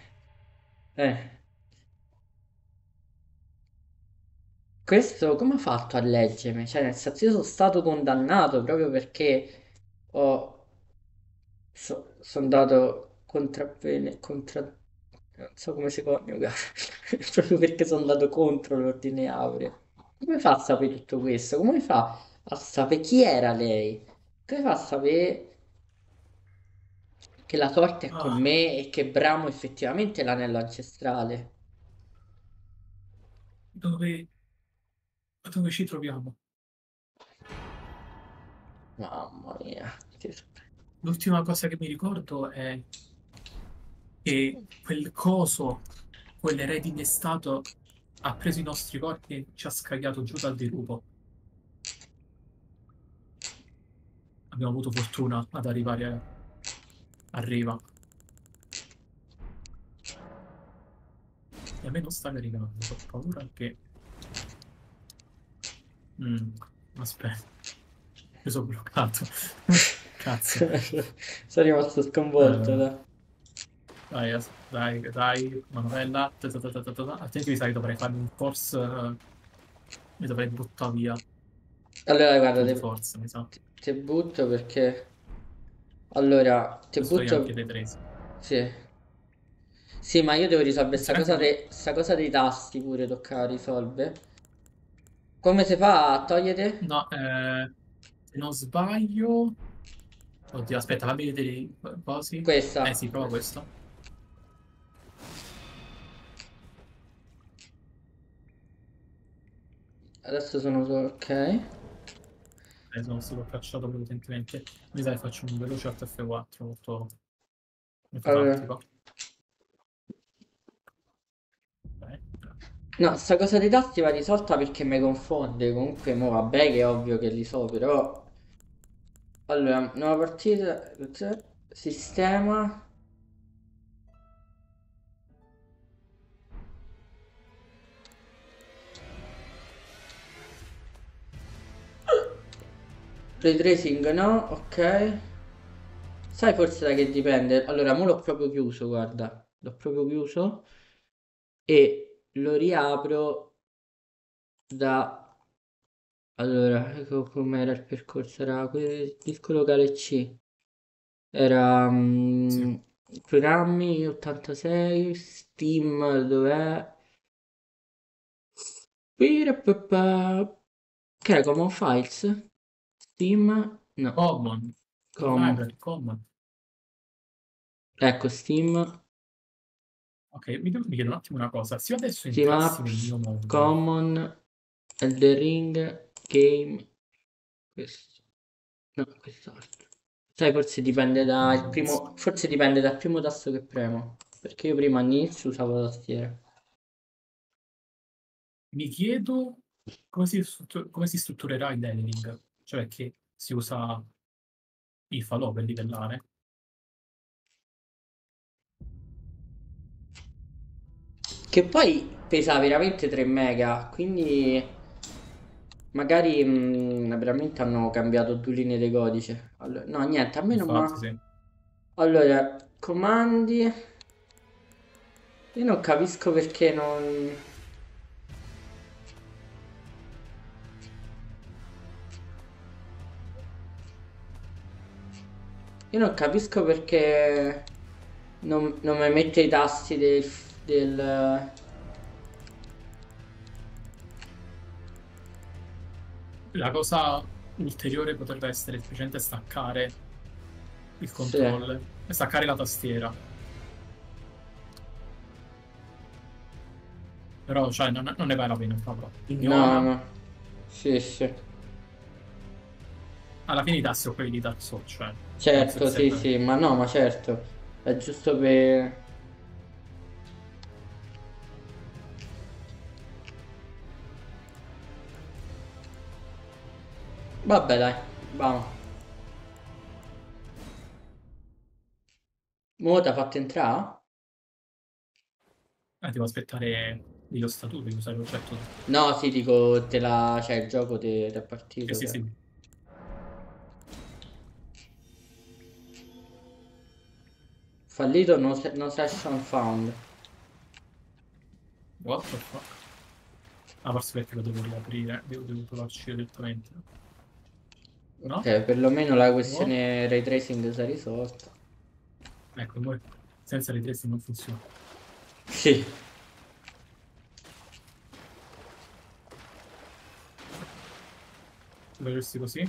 Questo come ha fatto a leggermi? Cioè, nel senso, io sono stato condannato proprio perché ho... sono andato non so come si coniuga. Proprio perché sono andato contro l'ordine Aurea. Come fa a sapere tutto questo? Come fa a sapere chi era lei? Come fa a sapere che la sorte è con Ah, me e che bramo effettivamente l'anello ancestrale? dove, dove ci troviamo? Mamma mia. L'ultima cosa che mi ricordo è che quel coso, quell'erede innestato, ha preso i nostri corpi e ci ha scagliato giù dal dirupo. Abbiamo avuto fortuna ad arrivare a riva. E a me non sta caricando, ho paura che... aspetta, mi sono bloccato. Cazzo. Sono rimasto sconvolto, Eh, dai. dai, Manuela. Altrimenti mi sa che dovrei farmi un force. Mi dovrei buttare via Allora, guarda, full force, mi sa. te butto perché... Allora, te Questo io anche butto... dei 3. Sì. Sì, ma io devo risolvere sta Considera che cosa, mi... sta cosa dei tasti pure, tocca risolvere. Come si fa a togliere? No, se non sbaglio... Oddio, aspetta, fammi vedere i cosi. Questa. Sì, prova questo. Adesso sono solo... Ok. Sono stato cacciato potentemente. Mi sa che faccio un veloce Alt F4 molto, molto Allora... tattico. Ok. No, sta cosa dei tasti va risolta perché mi confonde. Comunque, mo vabbè che è ovvio che li so, però... Allora, nuova partita... Sistema... Ray tracing no, ok. Sai forse da che dipende? Allora, mo l'ho proprio chiuso, guarda. L'ho proprio chiuso e lo riapro da... Allora, ecco com'era il percorso. Era quel disco locale C. Era Sì. programmi 86, Steam dov'è? Pirapapa. Che era Common Files? Steam? No. Common. Com... Library, common. Ecco, Steam. Ok, mi chiedo un attimo una cosa. Se io adesso Steam entrassi nel Apps, mio mondo, Common, Elden Ring, Game, questo. No, quest'altro. Sai, forse dipende dal primo, forse dipende dal primo tasto che premo. Perché io prima all'inizio usavo la tastiera. mi chiedo come si strutturerà il leveling, cioè che si usa i falò per livellare. Che poi pesa veramente 3 mega, quindi magari veramente hanno cambiato due linee di codice. Allora, no, niente, a me non Infatti, ma... sì. Allora, comandi... Io non capisco perché non... Io non capisco perché non mi mette i tasti del... La cosa ulteriore potrebbe essere semplicemente staccare il Sì. controllo e staccare la tastiera. Però, cioè, non ne vale la pena farlo. No, Ignora. no. Sì, sì. Alla fine i tasti sono quelli di Dark Souls, cioè, penso che Certo, sì, serve. sì, ma no, ma certo. È giusto per... Vabbè, dai, vamo. Mo' t'ha fatto entrare? Devo aspettare lo statuto di usare l'oggetto. No, sì, dico, cioè il gioco ti è partito. Sì, sì. Fallito, no session found. What the fuck? Ah, forse perché lo devo riaprire. Devo provarci direttamente. No? Ok, perlomeno la questione ray tracing si è risolta. Ecco, senza ray tracing non funziona. Sì. Lo vedresti così?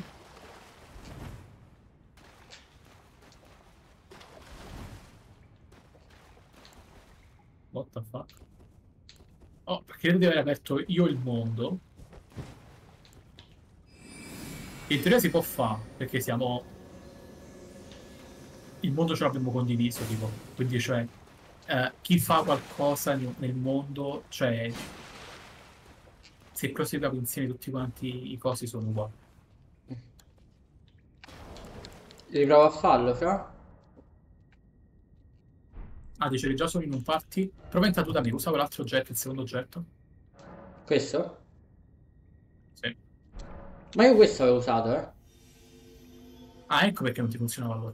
What the fuck? Oh, perché devo aver aperto io il mondo. In teoria si può fare, perché siamo... Il mondo ce l'abbiamo condiviso, tipo. Quindi, cioè, chi fa qualcosa nel mondo, cioè, se proseguiamo insieme tutti quanti i cosi sono uguali. Riprova a farlo, fra? Ah, dice che già sono in un party? Prova tu da me, usavo l'altro oggetto, il secondo oggetto. Questo? Sì. Ma io questo avevo usato, eh. Ah, ecco perché non ti funzionava allora.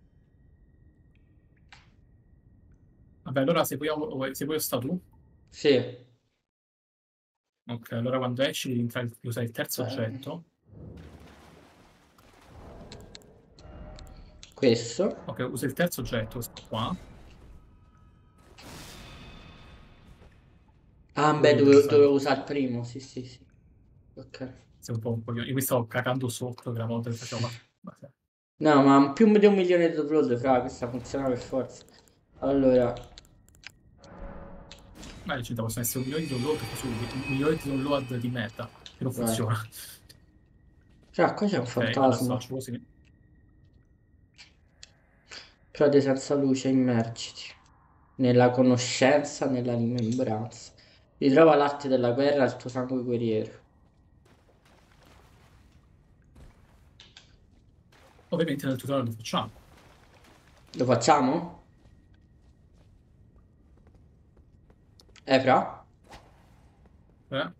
Vabbè, allora se vuoi sta tu. Sì. Ok, allora quando esci devi usare il terzo oggetto. Questo. Ok, usa il terzo oggetto, questo qua. Ah, beh, dovevo usare il primo, sì, sì, sì. Ok. Sei un po' un coglione. Io mi stavo cagando sotto che la volta che facevo la... No, ma più di 1 milione di download, fra, questa funziona per forza. Allora. Ma ci possono essere 1 milione di download, su 1 milione di download di merda, che non Vai. funziona. Fra, qua c'è un Ok, adesso fantasma. faccio così. Prode senza luce, immergiti. Nella conoscenza, nella rimembranza. Ritrova l'arte della guerra al tuo sangue guerriero. Ovviamente nel tutorial lo facciamo. Lo facciamo? Fra? Eh?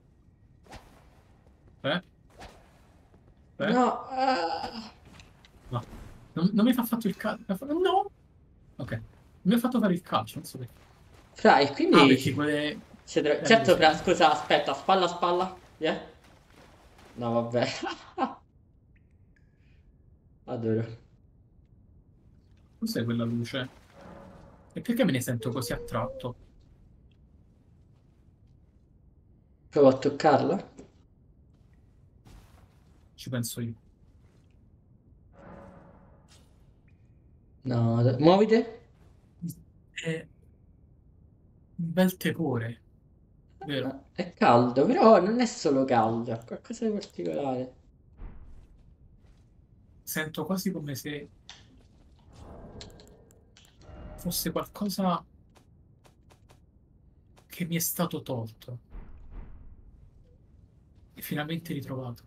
Eh? Eh? No. No. Non mi fa fatto il calcio. No! Ok. Non mi ha fatto fare il calcio, non so perché. Fra, e quindi... Ah, perché quelle... Certo, fra, scusa, aspetta, spalla a spalla. Yeah? No, vabbè. Adoro. Cos'è quella luce? E perché me ne sento così attratto? Provo a toccarla? Ci penso io. No, muovite. È un bel tepore, vero? È caldo, però non è solo caldo, è qualcosa di particolare. Sento quasi come se fosse qualcosa che mi è stato tolto e finalmente ritrovato.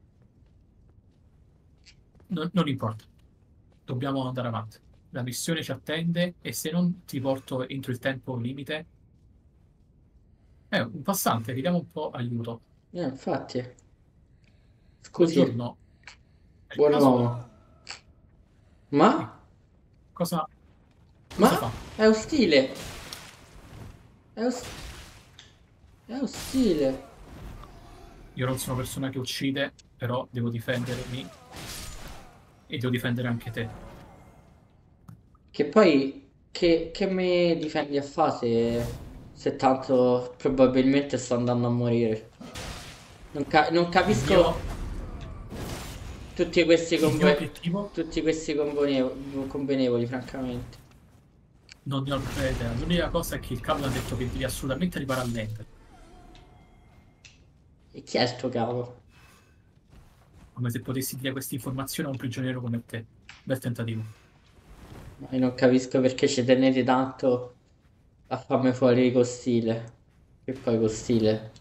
Non importa, dobbiamo andare avanti. La missione ci attende e se non ti porto entro il tempo limite, un passante, chiediamo un po' aiuto. Infatti. Scusi, Buongiorno, per buon caso uomo. Ma? cosa fa? Ma? È ostile. È, è ostile. Io non sono persona che uccide, però devo difendermi e devo difendere anche te. Che poi, che mi difendi a fare se tanto probabilmente sto andando a morire? Non Il mio, capisco tutti questi il mio obiettivo convenevoli, francamente. non ne ho idea. L'unica cosa è che il cavolo ha detto che devi assolutamente arrivare a Lender. E chi è sto cavolo? Come se potessi dire questa informazione a un prigioniero come te. Bel tentativo. Ma io non capisco perché ci tenete tanto a farmi fuori con stile. Che poi con stile.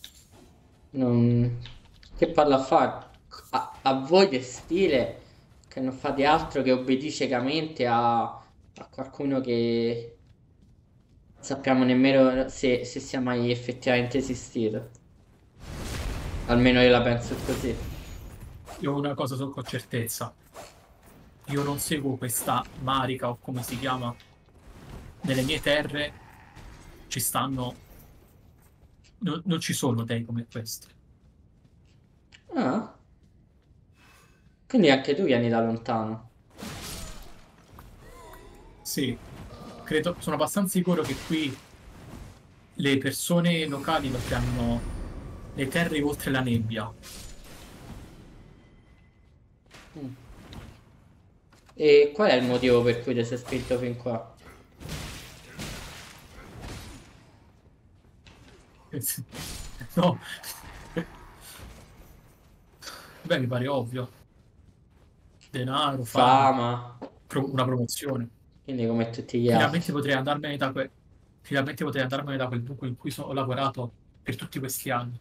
Non... Che parla a fare? A voi che stile? che non fate altro che obbedire ciecamente a qualcuno che sappiamo nemmeno se sia mai effettivamente esistito. Almeno io la penso così. Io ho una cosa so con certezza. Io non seguo questa Marika o come si chiama. Nelle mie terre ci stanno... non ci sono dei come questo. Ah, quindi anche tu vieni da lontano. Sì, credo, sono abbastanza sicuro che qui le persone locali lo chiamano le terre oltre la nebbia. Mm. E qual è il motivo per cui ti sei spinto fin qua? No. Beh, mi pare ovvio. Denaro, fama, Fama. una promozione. Quindi come tutti gli Finalmente altri. potrei andarmene da finalmente potrei andarmene da quel buco in cui ho lavorato per tutti questi anni.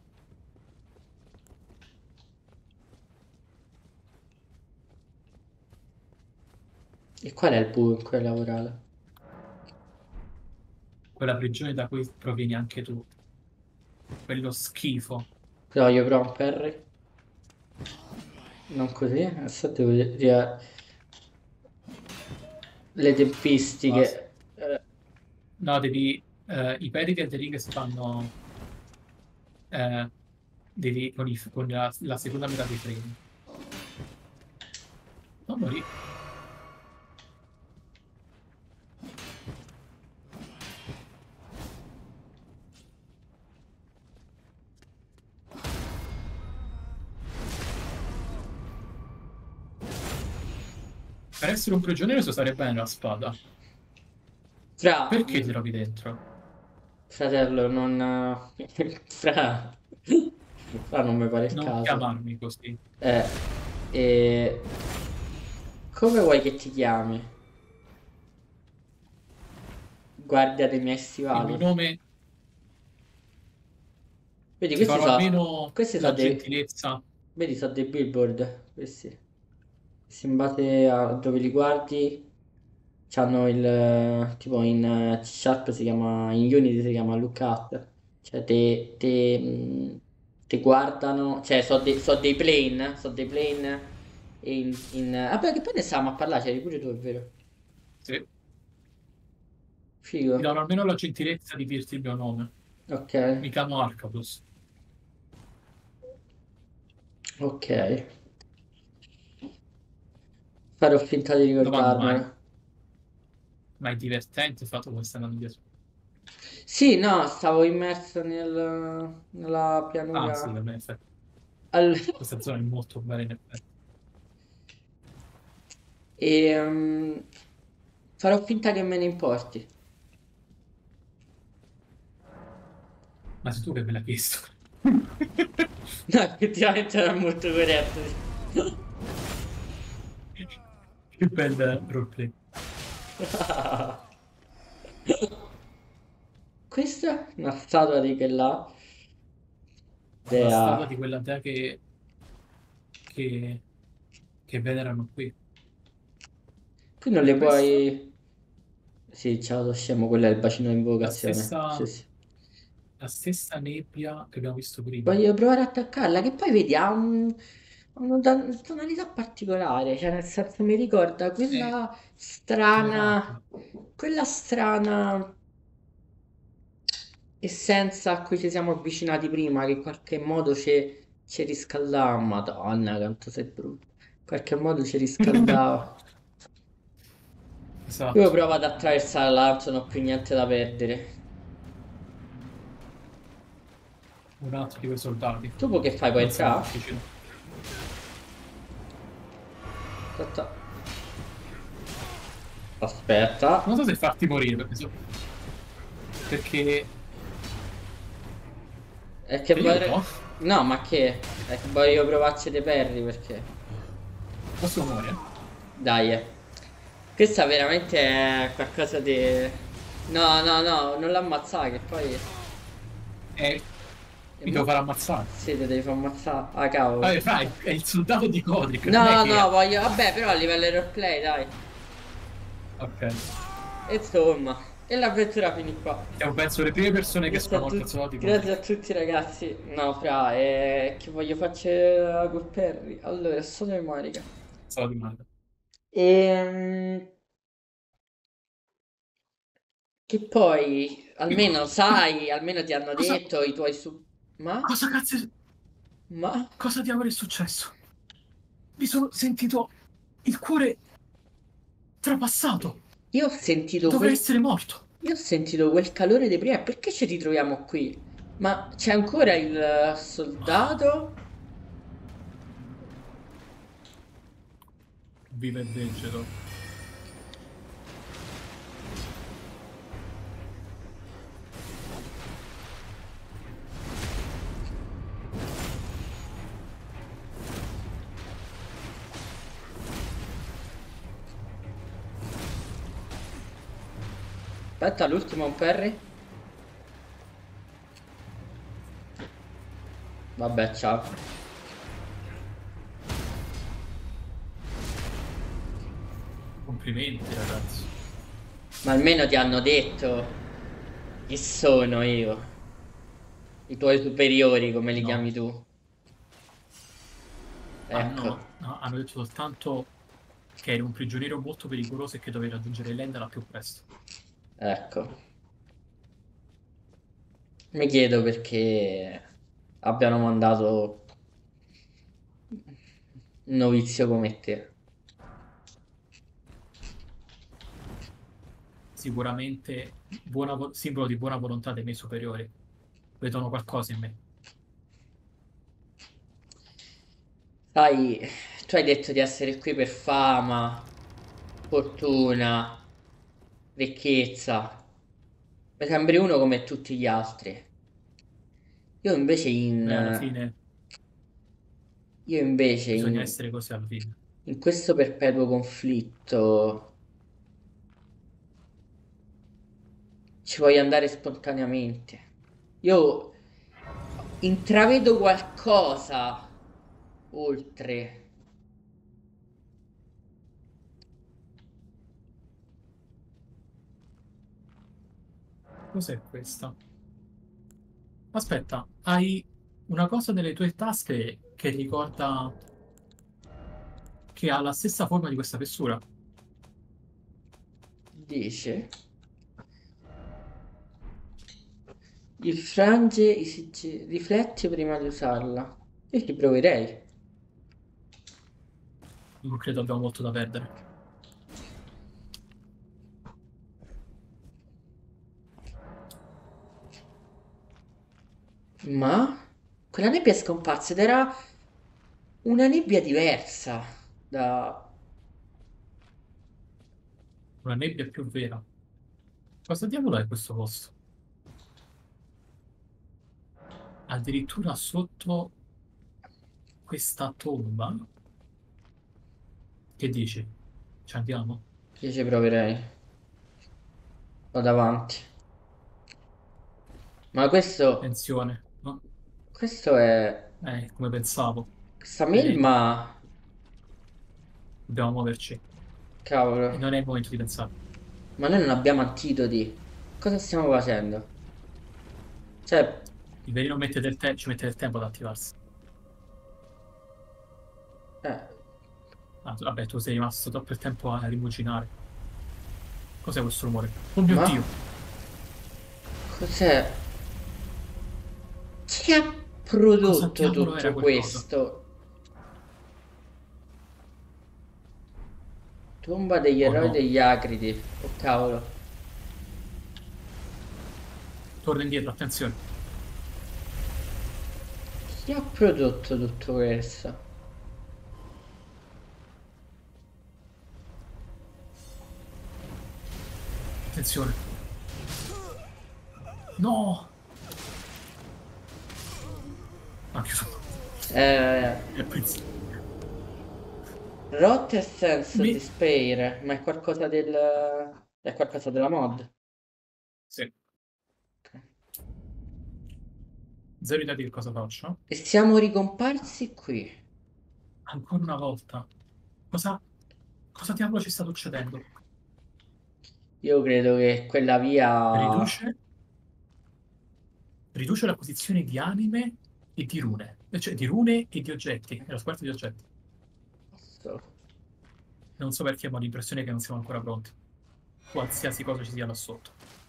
E qual è il buco in cui hai lavorato? Quella prigione da cui provieni anche tu. Quello schifo. Però io provo un Perry. Non così? Adesso devo le tempistiche. No, devi... I peri del The Ring si fanno... devi con la seconda metà dei frame. Non morì. Per essere un prigioniero so stare bene la spada. Perché ti trovi dentro? Fratello, non... Fra... Fra non mi pare il Non caso. chiamarmi così. E... Come vuoi che ti chiami? Guardia dei miei Il stivali. mio nome... Vedi, Ti questi farò almeno questi la sono dei... gentilezza. Vedi, sono dei billboard. Questi. Se in base a dove li guardi, c'hanno il... Tipo in C# si chiama... In Unity si chiama lookup. Cioè, te guardano... Cioè, so dei plane. So dei plane... Vabbè, che poi ne stavamo a parlare, c'eri pure tu, è vero? Sì. Figo. Ti darò almeno la gentilezza di dirti il mio nome. Ok. Mi chiamo Arcabus. Ok. Farò finta di Domanda mai. ricordarmelo. Ma è divertente il fatto come stai andando dietro. Sì, no, stavo immerso nella Ah, sì, pianura. per me, in effetti. Al- Questa zona è molto bella, in effetti. E farò finta che me ne importi. Ma sei tu che me l'hai chiesto. No, effettivamente era molto corretto. Che bel roleplay. Questa è una statua di quella La statua dea. di quella dea che venerano qui. Qui non le Questa? puoi. Sì, ciao, lo scemo, quella è il bacino di La invocazione. stessa, Sì, sì. la stessa nebbia che abbiamo visto prima. Voglio provare a attaccarla, che poi vedi, ha una tonalità particolare, cioè nel senso mi ricorda Colorato. quella strana essenza a cui ci siamo avvicinati prima, che in qualche modo ci riscaldava. Madonna, quanto sei brutto. In qualche modo ci riscaldava. Io Esatto. provo ad attraversare l'alto, non ho più niente da perdere. Un altro di quei soldati. Tu che fai? Puoi Non sarà entrare? difficile. Aspetta. Aspetta. Non so se farti morire perché È che ti vorrei... aiuto? No, ma che? È che voglio provarci dei perri perché... Posso morire? Dai, questa veramente è qualcosa di... No, no, no, non l'ammazzare che poi... È Mi devo far ammazzare. Sì, ti devi far ammazzare. Ah, cavolo. Vabbè, fai, è il soldato di Godric. No, non è che- no, voglio... Vabbè, però a livello roleplay, dai. Ok. Insomma, e l'avventura finì qua. Siamo penso le prime persone che Grazie a sono morte al tutti, soldato di grazie Godric. a tutti ragazzi. No, fra, che voglio farci a quel Perry. Allora, sono memoria. Solo di male. Ehm... Che poi, almeno sai, almeno ti hanno Cosa, detto i tuoi su... Ma? cosa cazzo, Ma? cosa diavolo è successo? Mi sono sentito il cuore trapassato. Io ho sentito Dovrei quel... essere morto. Io ho sentito quel calore di prima. Perché ci ritroviamo qui? Ma c'è ancora il soldato? Viva il vegeto. Aspetta, l'ultimo un Perry? Vabbè, ciao. Complimenti, ragazzi. Ma almeno ti hanno detto chi sono io. I tuoi superiori, come li No. chiami tu. Ah, Ecco. no, hanno detto soltanto che eri un prigioniero molto pericoloso e che dovevi raggiungere Lendal al più presto. Ecco. Mi chiedo perché abbiano mandato un novizio come te. Sicuramente simbolo di buona volontà dei miei superiori. Vedono qualcosa in me. Sai, tu hai detto di essere qui per fama, fortuna, ricchezza. Mi sembri uno come tutti gli altri. Io invece Beh, alla fine io invece bisogna essere così alla fine. in questo perpetuo conflitto ci voglio andare spontaneamente. Io intravedo qualcosa oltre. Cos'è questa? Aspetta, hai una cosa nelle tue tasche che ricorda che ha la stessa forma di questa fessura. Dice, il frange rifletti prima di usarla. Io ci proverei. Non credo abbiamo molto da perdere. Ma quella nebbia è scomparsa ed era una nebbia diversa da... Una nebbia più vera. Cosa diavolo è questo posto? Addirittura sotto questa tomba? Che dici? Ci andiamo? Io ci proverei. Vado avanti. Ma questo... Attenzione, no? Questo è... Come pensavo. Questa Vedi? melma... Dobbiamo muoverci. Cavolo. E non è il momento di pensare. Ma noi non abbiamo antidoti. Cosa stiamo facendo? Cioè... Il veleno ci mette del tempo ad attivarsi. Eh, Ah, vabbè, tu sei rimasto troppo il tempo a rimuginare. Cos'è questo rumore? Oh mio ma... Dio! Cos'è? Chi ha Cosa prodotto diavolo era tutto quel coso? questo? Tomba degli Oh eroi no, degli Acridi. Oh cavolo. torna indietro, attenzione. Chi ha prodotto tutto questo? Attenzione. No! Ha chiuso. Eh, Pensi- Rot Essence Mi... Despair, ma è qualcosa del... è qualcosa della mod. Sì. Zero idea di che cosa faccio. E siamo ricomparsi qui. Ancora una volta. Cosa diavolo ci sta succedendo? Io credo che quella via... Riduce la posizione di anime e di rune. Cioè di rune e di oggetti. È la squadra di oggetti. Non so perché, ma ho l'impressione che non siamo ancora pronti. Qualsiasi cosa ci sia là sotto.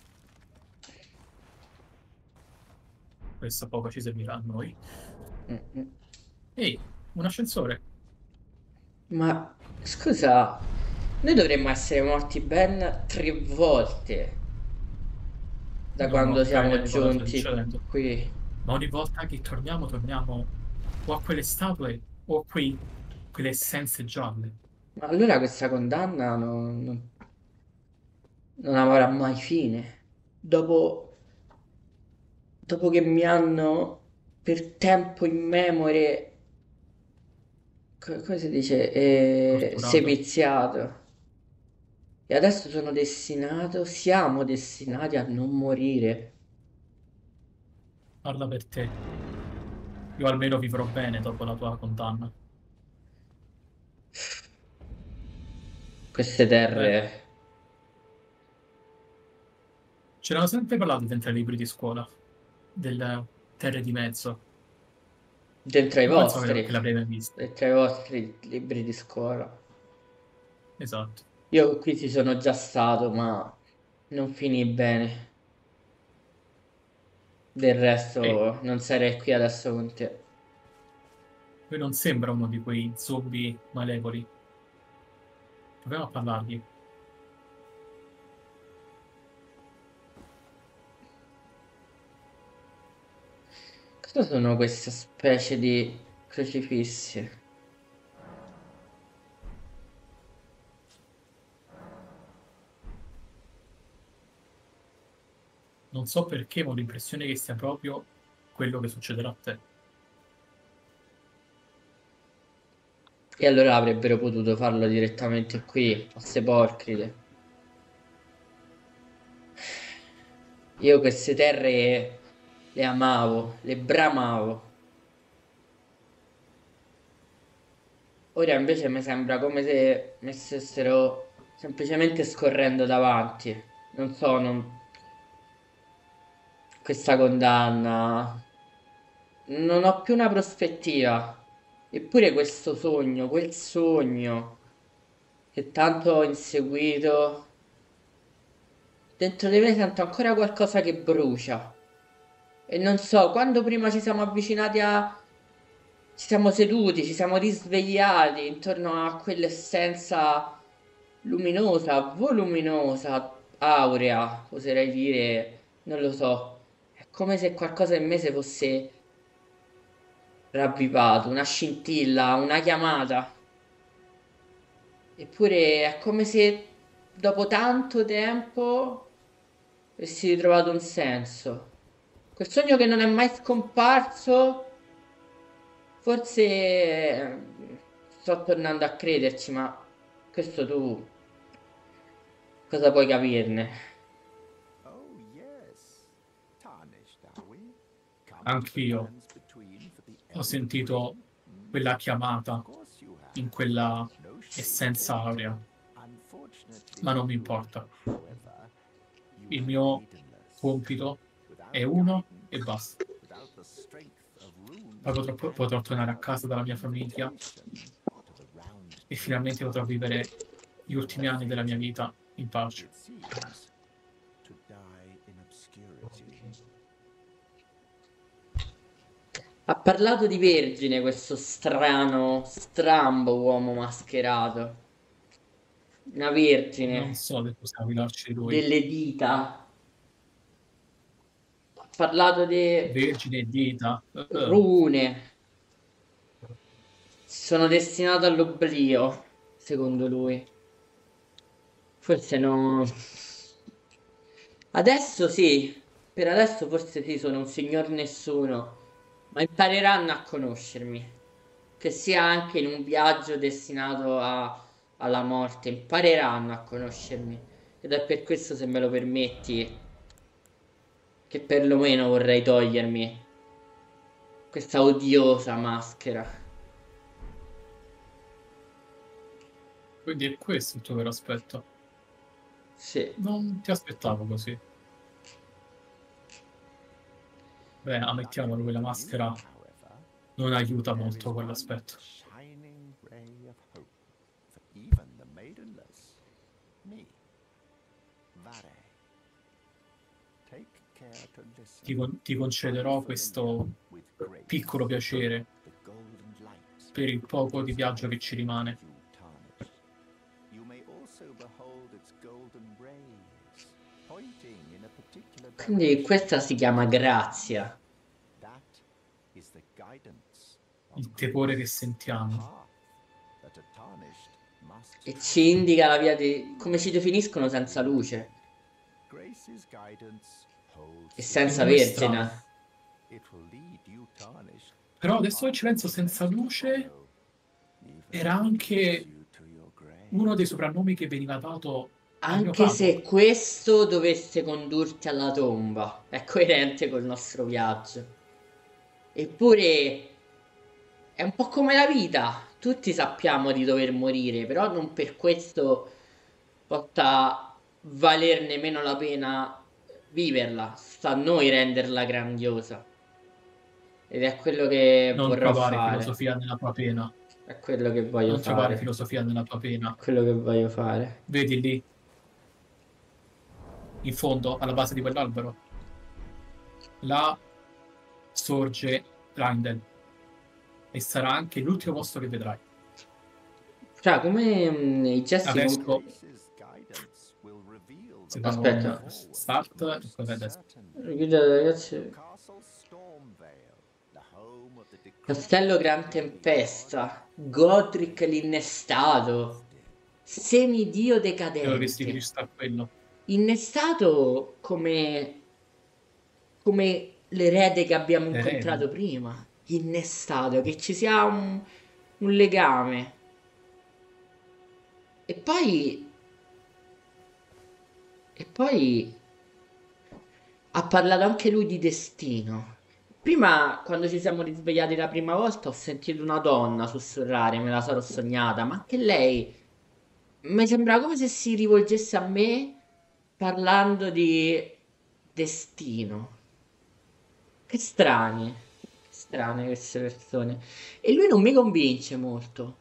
Questo poco ci servirà a noi. Ehi, un ascensore. Ma scusa, noi dovremmo essere morti ben 3 volte da Non quando ho ben siamo idea di cosa sta giunti succedendo. qui. Ma ogni volta che torniamo o a quelle statue o a quelle essenze gialle. Ma allora questa condanna non avrà mai fine. Dopo che mi hanno per tempo immemore, come si dice, Torturato. seviziato. E adesso siamo destinati a non morire. Parla per te. Io almeno vivrò bene dopo la tua condanna. Queste Beh, terre, c'erano sempre parlato dentro i libri di scuola. Delle terre di mezzo. dentro ai Non pensavo vostri, che l'avrei mai vista. dentro ai vostri libri di scuola. Esatto. Io qui ci sono già stato, ma non finì bene. Del Ehi, resto non sarei qui adesso con te. lui non sembra uno di quei zombie malevoli. Proviamo a parlargli. Cosa sono queste specie di crocifissi? Non so perché, ma ho l'impressione che sia proprio quello che succederà a te. E allora avrebbero potuto farlo direttamente qui, a Sepolcride. Io queste terre le amavo, le bramavo. Ora invece mi sembra come se mi stessero semplicemente scorrendo davanti. Non so, questa condanna. Non ho più una prospettiva. Eppure questo sogno, quel sogno che tanto ho inseguito, dentro di me sento ancora qualcosa che brucia. E non so, quando prima ci siamo avvicinati a... Ci siamo seduti, ci siamo risvegliati intorno a quell'essenza luminosa, voluminosa, aurea, oserei dire, non lo so. È come se qualcosa in me si fosse ravvivato, una scintilla, una chiamata. Eppure è come se dopo tanto tempo avessi ritrovato un senso. Quel sogno che non è mai scomparso, forse sto tornando a crederci, ma questo tu cosa puoi capirne? Oh, yes. Tarnished, are we? Come to the Anch'io lands between for the ho end of sentito the- quella chiamata Of course you have. in quella No essenza secret. aurea, Unfortunately, ma non mi importa. however, you Il are mio leaderless. compito Without è uno e guidance, basta. without the strength of runes, Poi potrò tornare a casa dalla mia famiglia to the round e finalmente potrò vivere gli ultimi anni della mia vita in pace. it seems to die in obscurity. Ha parlato di Vergine, questo strano, strambo uomo mascherato. Una Non vergine, so che possiamo fidarci di lui. delle dita. Ha parlato di Vergine e dita. rune. Sono destinato all'oblio, secondo lui. Forse no. Adesso sì, per adesso forse sì, sono un signor nessuno, ma impareranno a conoscermi. Che sia anche in un viaggio destinato alla morte, impareranno a conoscermi. Ed è per questo, se me lo permetti, che perlomeno vorrei togliermi questa odiosa maschera. Quindi è questo il tuo vero aspetto. Sì. Non ti aspettavo così. Beh, ammettiamolo, quella maschera non aiuta molto quell'aspetto. Ti concederò questo piccolo piacere per il poco di viaggio che ci rimane. Quindi questa si chiama grazia. Il tepore che sentiamo. E ci indica la via di... come ci definiscono senza luce. E senza vergine. Però adesso che ci penso, senza luce era anche uno dei soprannomi che veniva dato al mio Anche se capo. questo dovesse condurti alla tomba, è coerente col nostro viaggio. Eppure è un po' come la vita. Tutti sappiamo di dover morire, però non per questo possa valerne meno la pena viverla. Sta a noi renderla grandiosa. Ed è quello che Non vorrò trovare fare. filosofia nella tua pena. È quello che voglio Non trovare fare. filosofia nella tua pena. È quello che voglio fare. Vedi lì, in fondo, alla base di quell'albero, là sorge Rindel. E sarà anche l'ultimo posto che vedrai. Cioè, come i gesti... Adesso Aspetta. Start e poi vai adesso. Guidate, ragazzi. Castello Gran Tempesta. Godric l'innestato. Semidio Devo che si decadente. riferisca a quello. Innestato come l'erede che abbiamo L'erede? incontrato prima. Innestato, che ci sia un legame. E poi ha parlato anche lui di destino. Prima, quando ci siamo risvegliati la prima volta, ho sentito una donna sussurrare, me la sarò sognata, ma anche lei mi sembrava come se si rivolgesse a me parlando di destino. Che strane queste persone. E lui non mi convince molto.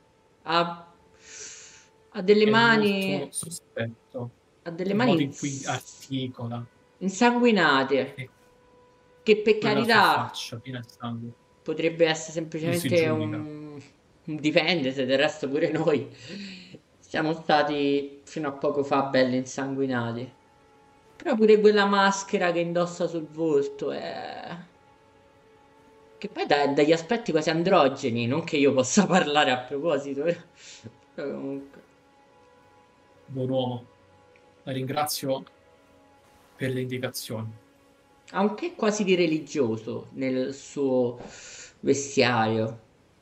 Ha delle È mani, molto sospetto. ha delle Il mani modo in cui articola. insanguinate. E Che per quella sua carità faccia piena di sangue. potrebbe essere Non si semplicemente giudica. un dipende, se del resto pure noi siamo stati fino a poco fa belli insanguinati. Però pure quella maschera che indossa sul volto è... che poi dà dagli aspetti quasi androgeni, non che io possa parlare a proposito, però comunque... Buon uomo. La ringrazio per le indicazioni. Ha un che quasi di religioso nel suo vestiario.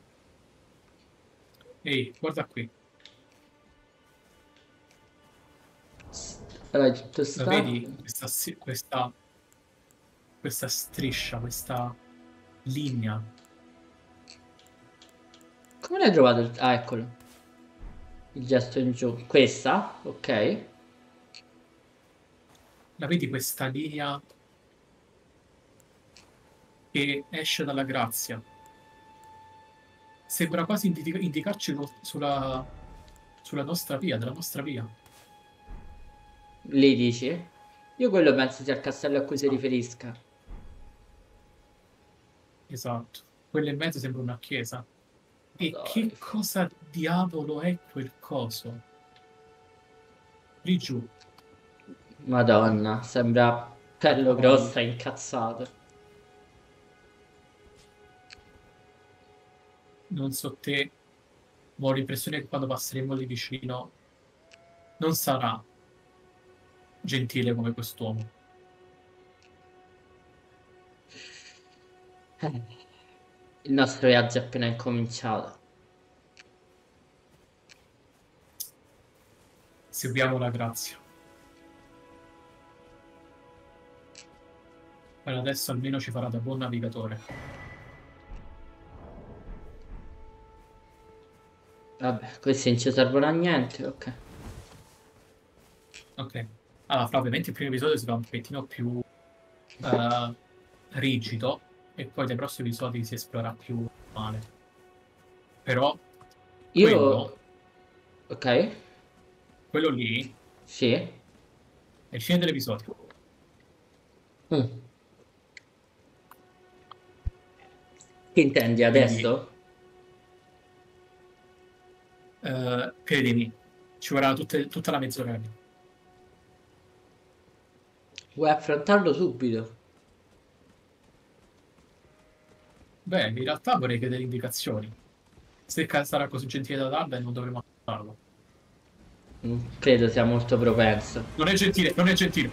Ehi, guarda qui. Allora, tutto La sta... vedi questa striscia, questa linea? Come l'hai trovato? Ah, eccolo. Il gesto in giù. Questa? Ok. La vedi questa linea che esce dalla grazia? Sembra quasi indicarci sulla nostra via, della nostra via. Lì dici? Io quello penso sia il castello a cui si Esatto. riferisca. Esatto. Quella in mezzo sembra una chiesa. E Dai. che cosa diavolo è quel coso? Lì giù. Madonna, sembra bello grossa e incazzato. Non so te, ma ho l'impressione che quando passeremo lì vicino non sarà gentile come quest'uomo. Il nostro viaggio è appena incominciato. Seguiamo la grazia. Per adesso almeno ci farà da buon navigatore. Vabbè, questi non ci servono a niente, ok. Ok. Allora, ovviamente il primo episodio si fa un pochettino più rigido e poi nei prossimi episodi si esplora più male. Però Io... Ok, quello lì sì. è il fine dell'episodio. Mm. Che intendi Quindi, adesso? credimi, ci vorrà tutta la mezz'ora. Vuoi affrontarlo subito? Beh, in realtà vorrei chiedere indicazioni. Se sarà così gentile da darle, non dovremo farlo. Credo sia molto propenso. Non è gentile, non è gentile.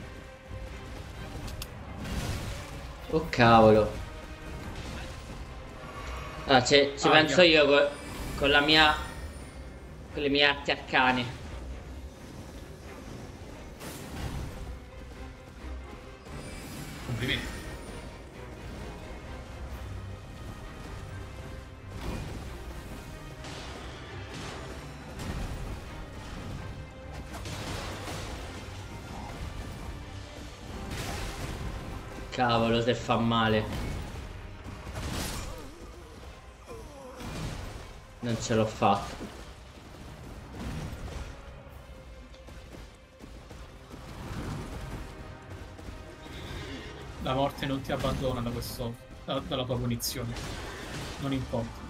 Oh cavolo. Ah, ci penso io con la mia... con le mie arti arcane. Complimenti. Cavolo, se fa male. Non ce l'ho fatta. La morte non ti abbandona dalla tua punizione. Non importa.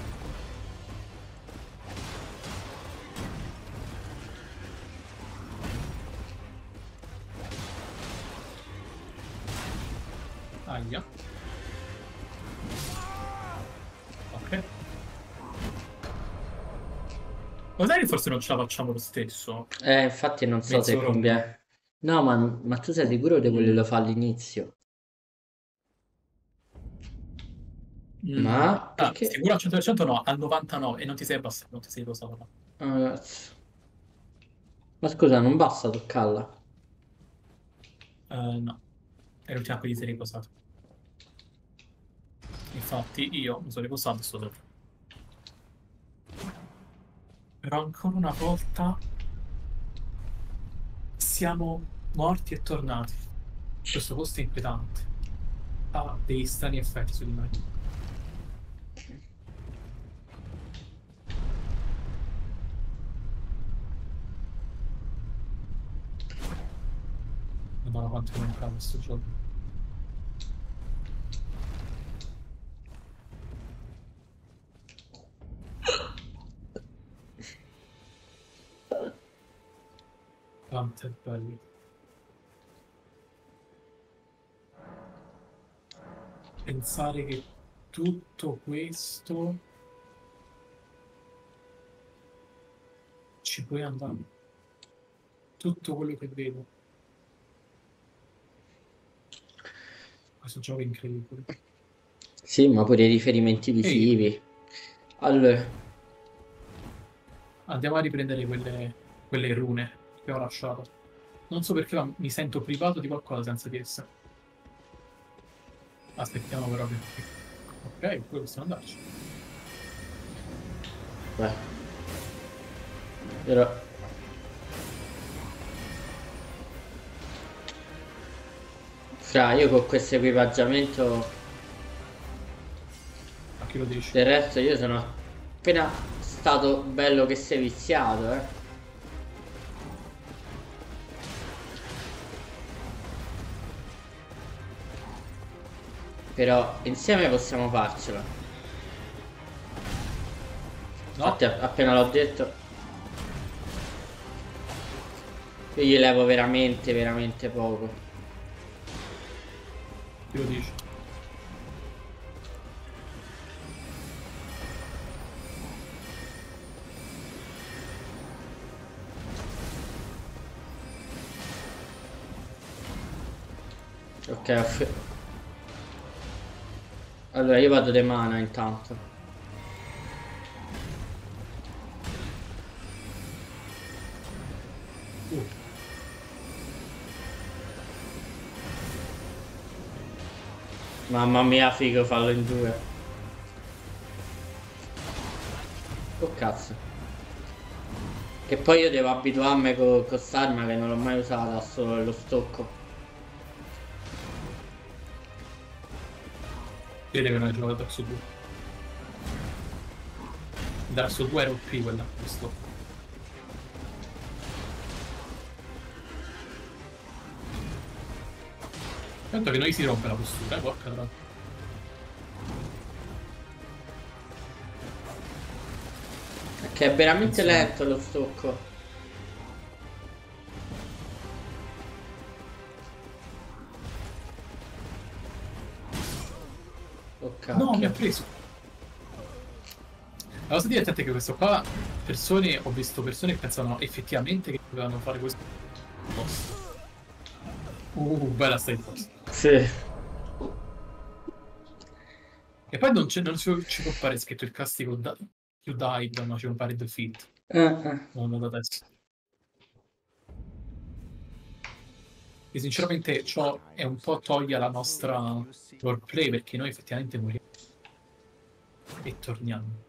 Aia. Ok. Magari forse non ce la facciamo lo stesso. Infatti non so se Mezz'ora conviene. No, ma tu sei sicuro che volevo fare all'inizio? Ma perché? Sicuro al 100% no, al 99% e non ti sei abbassato, non ti sei posato. Ah, ma scusa, non basta toccarla? No, è l'ultima che ti sei riposato. Infatti io mi sono riposato e sto sopra. Però ancora una volta siamo morti e tornati. Questo posto è inquietante. Ha dei strani effetti su di noi. Madonna quanto mi mancava questo gioco. Quanto è bello. Pensare che tutto questo ci puoi andare. Tutto quello che vedo. Questo gioco è incredibile. Sì, ma pure i riferimenti visivi. Allora, Andiamo a riprendere quelle rune che ho lasciato. Non so perché, ma mi sento privato di qualcosa senza di esse. Aspettiamo però che... Ok, poi possiamo andarci. beh. Però... Fra, io con questo equipaggiamento... A chi lo dici? Del resto io sono appena stato bello che sei viziato, eh. Però insieme possiamo farcela. No? Infatti appena l'ho detto io gli levo veramente, veramente poco. Chi lo dici? Ok, allora io vado de mana intanto. Mamma mia, figo, fallo in due. Ok. cazzo. Che poi io devo abituarmi con quest'arma che non l'ho mai usata, solo lo stocco. Vede che non hai giocato Dark Souls 2. Dark Souls 2 era OP quella, questo. Tanto che noi si rompe la postura, porca troia. Che è veramente lento lo stocco. Oh cacchio. No, mi ha preso. La cosa divertente è che questo qua, ho visto persone che pensavano effettivamente che dovevano fare questo. Bella stai forza. Sì. E poi non ci può fare scritto il castigo you died, ma ci può fare defeat. Non da adesso. E sinceramente ciò è un po' toglie la nostra roleplay, perché noi effettivamente moriamo e torniamo.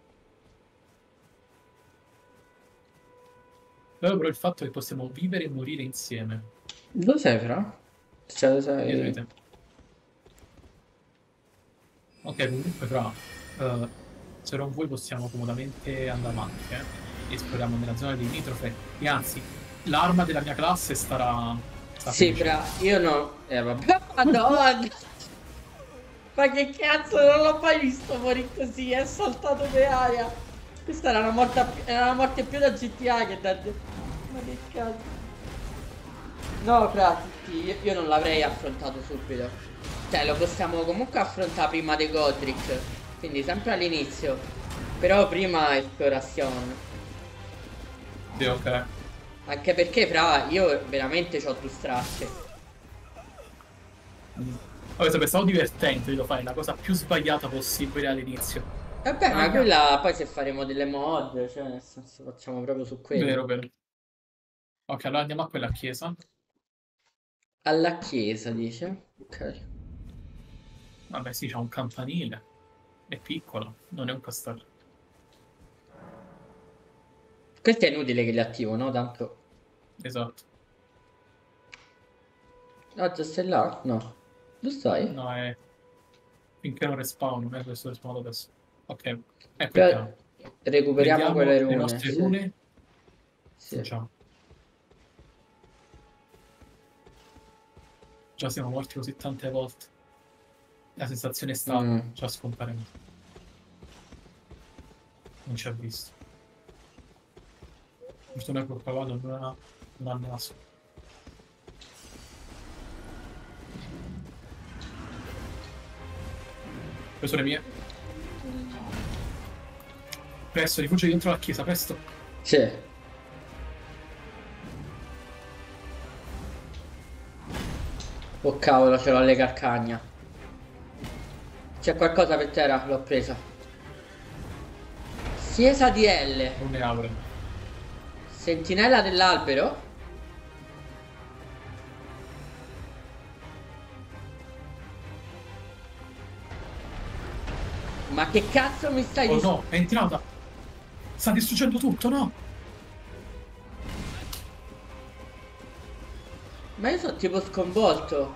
Però il fatto che possiamo vivere e morire insieme. Lo sai, Fra? Cioè, lo sai. Vedete. Ok, comunque Fra, se non vuoi possiamo comodamente andare avanti, esploriamo nella zona limitrofe. E anzi, l'arma della mia classe sta Sì, Fra, io no. Vabbè, madonna! Ma che cazzo, non l'ho mai visto morire così, è saltato per aria. Questa era una morte più da GTA che da... Ma che cazzo. No, Fra, io non l'avrei affrontato subito. Cioè, lo possiamo comunque affrontare prima di Godric. Quindi sempre all'inizio. Però prima esplorazione. Sì, ok. Anche perché, Fra, io veramente ho due stracce. Vabbè, sarebbe stato divertente di fare la cosa più sbagliata possibile all'inizio. Vabbè, ma quella poi se faremo delle mod, cioè nel senso facciamo proprio su quello. Vero, vero. Ok, allora andiamo a quella chiesa. Alla chiesa, dice? Ok. Vabbè, sì, c'è un campanile. È piccolo, non è un castello. Questo è inutile che li attivo, no? Tanto... Esatto. Ah, già sei là? No. Dove stai? No, è... Finché non respawn, non è questo respawn adesso. Ok, ecco Però il piano. recuperiamo Prendiamo quelle le rune. nostre rune. Sì. Già siamo morti così tante volte. La sensazione sta già scomparendo. Non ci ha visto. Fortuna che ho pagato non ha naso. Queste sono le mie. Presto, rifuggi dentro la chiesa, presto. Sì. Oh cavolo, ce l'ho alle calcagna. C'è qualcosa per terra? L'ho presa. Chiesa di L. Non ne apre. Sentinella dell'albero? Ma che cazzo mi stai dicendo? Oh no, è entrata! Sta distruggendo tutto, no? Ma io sono tipo sconvolto.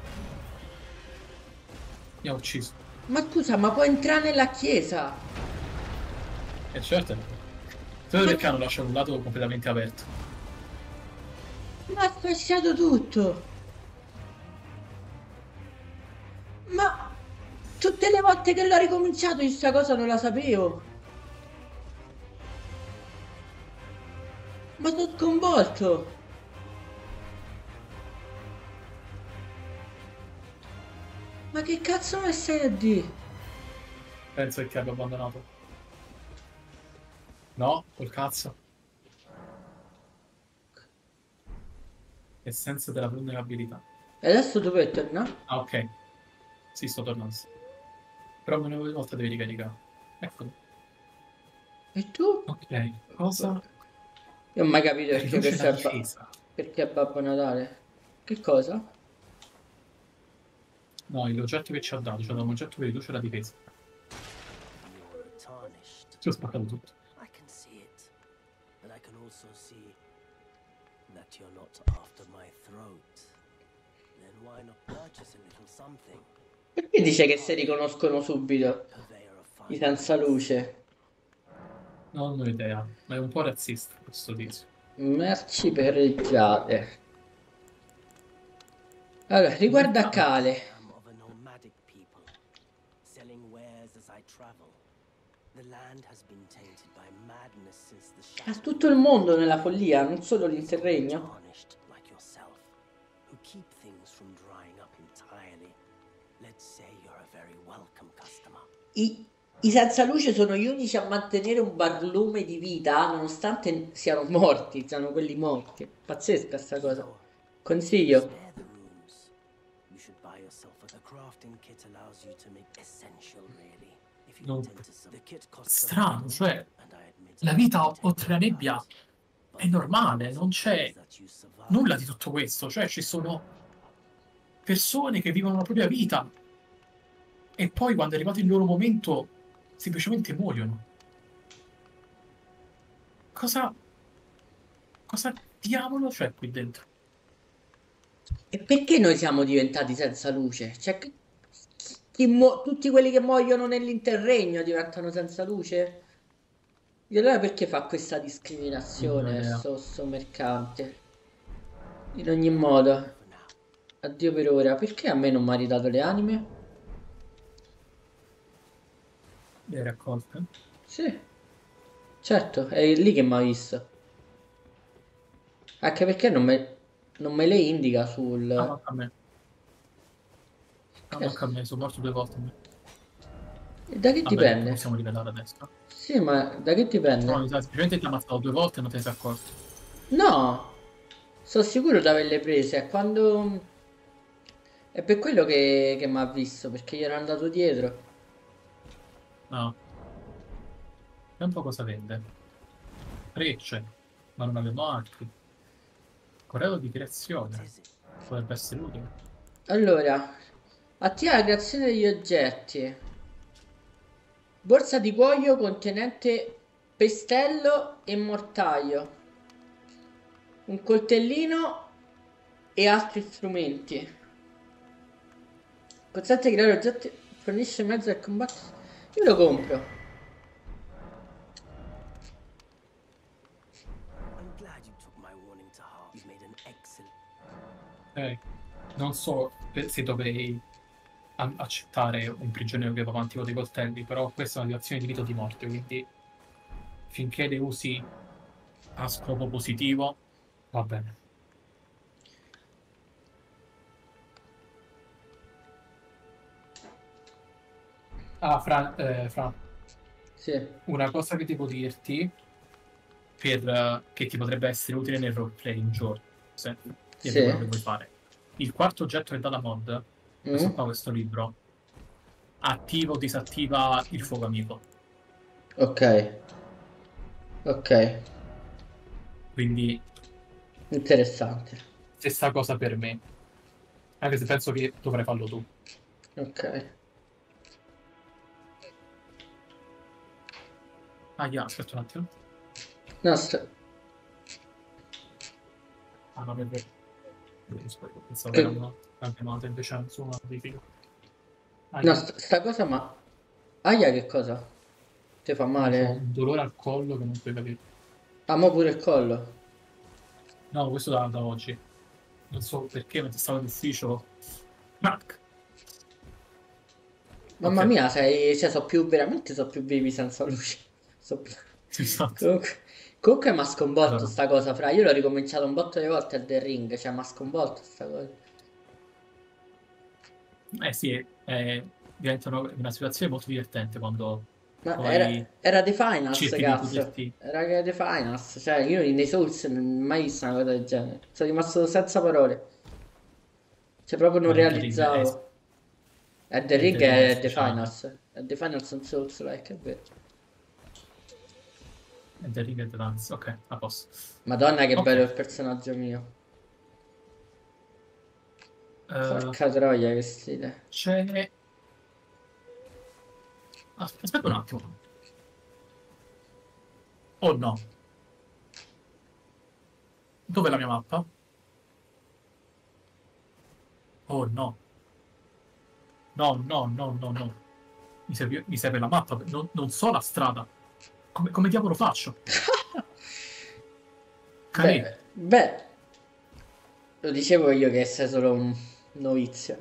Mi ha ucciso. Ma scusa, ma può entrare nella chiesa? Certo. Solo perché hanno lasciato un lato completamente aperto. Ma ha sfasciato tutto. Ma tutte le volte che l'ho ricominciato io sta cosa non la sapevo. Ma sono sconvolto. Ma che cazzo mi stai a dire? Penso che ti abbia abbandonato. No, col cazzo. Essenza della vulnerabilità. E adesso dove torna? Ah, ok. Sì, sto tornando. Però una volta devi ricaricare. Eccolo. E tu? Ok, cosa? Io non ho mai capito perché Riduce la questo difesa. perché è Babbo Natale. Che cosa? No, l'oggetto che ci ha dato, ci ha dato un oggetto che riduce la difesa. Ci ho spaccato tutto. I also see that you're not after my throat. Then why not purchase a little something? Perché dice che si riconoscono subito Purveyor of i fine senza wines. luce? Non ho idea, ma è un po' razzista questo tizio. Merci pereggiate. Allora, riguarda a Kale. I am of a nomadic people, selling wares as I travel. The land has been tainted by madness since the Ha shadow tutto il mondo nella follia, non solo l'interregno. tarnished like yourself, who keep things from drying up entirely. Let's say you're a very welcome customer. I senza luce sono gli unici a mantenere un barlume di vita, nonostante siano morti, siano quelli morti. Pazzesca sta cosa. So, Consiglio. spare the runes. You should buy yourself a crafting kit allows you to make essential really. If you Non- intend to the kit costs a Strano, little, cioè, and I admit la I vita don't oltre la take nebbia advice, but è normale, non c'è that you survive. nulla di tutto questo. Cioè, ci sono persone che vivono la propria vita e poi quando è arrivato il loro momento semplicemente muoiono. Cosa diavolo c'è qui dentro? E perché noi siamo diventati senza luce? Cioè, tutti quelli che muoiono nell'interregno diventano senza luce? E allora perché fa questa Non ho discriminazione idea. sto mercante? In ogni modo, addio per ora. Perché a me non mi ha ridato le anime? Le raccolte? Sì, certo, è lì che mi ha visto. Anche perché non me le indica Ah, sul... manca a me. Ah, manca a me, sono morto 2 volte. E da che Vabbè, dipende? possiamo rivelare adesso. Sì, ma da che No, dipende? semplicemente ti ha ammazzato 2 volte e non te ne sei accorto. No, sono sicuro di averle prese. È quando... È per quello che mi ha visto, perché gli ero andato dietro. No. È un po' cosa vende. Frecce, ma non abbiamo altri. Corredo di creazione. Potrebbe essere utile. Allora, attiva la creazione degli oggetti. Borsa di cuoio contenente pestello e mortaio. Un coltellino e altri strumenti. Consente di creare oggetti, fornisce mezzo al combattere. Io lo compro. I'm glad you took my warning to heart. You've made an excellent. Non so se dovrei accettare un prigioniero che va avanti con dei coltelli, però questa è una situazione di vita o di morte, quindi finché le usi a scopo positivo va bene. Ah, Fra, Sì. una cosa che devo dirti che ti potrebbe essere utile nel roleplay un giorno, se è Sì. quello che vuoi fare. Il quarto oggetto che dà la mod, questo qua, questo libro, attiva o disattiva il fuoco amico. Ok. Ok. Quindi Interessante. stessa cosa per me. Anche se penso che dovrai farlo tu. Ok. Ah, yeah, aspetta un attimo. No, Ah, non è vero. Pensavo Che- che era una campionata invece su una modifica. Ah, no, yeah. sta cosa ma... Aia, che cosa? Ti fa Ho male? un dolore al collo che non puoi capire. Ah, mo pure il collo. No, questo da oggi. Non so perché, mentre stavo in ufficio. Mac! Mamma Ok. mia, veramente so più vivi senza luce. Esatto. Comunque mi ha sconvolto Allora. sta cosa, fra. Io l'ho ricominciato un botto di volte al The Ring, cioè mi ha sconvolto sta cosa. Sì, diventa una situazione molto divertente quando Ma poi era The Finals, cerchi di cazzo. poterti... Era The Finals, cioè io nei Souls non ho mai visto una cosa del genere. Sono rimasto senza parole. Cioè proprio non No, il The Ring realizzavo. The il Ring The Ring è è The speciale. Finals. È The Finals on Souls, like, è vero. The Ring è The Dance, ok, a posto. Madonna che Ok. bello il personaggio mio. Porca troia che stile. C'è... Aspetta un attimo. Oh no. Dov'è la mia mappa? Oh no. No, no, no, no, no. Mi serve la mappa, non so la strada. Come diavolo faccio? Calè, Beh, lo dicevo io che sei solo un novizio.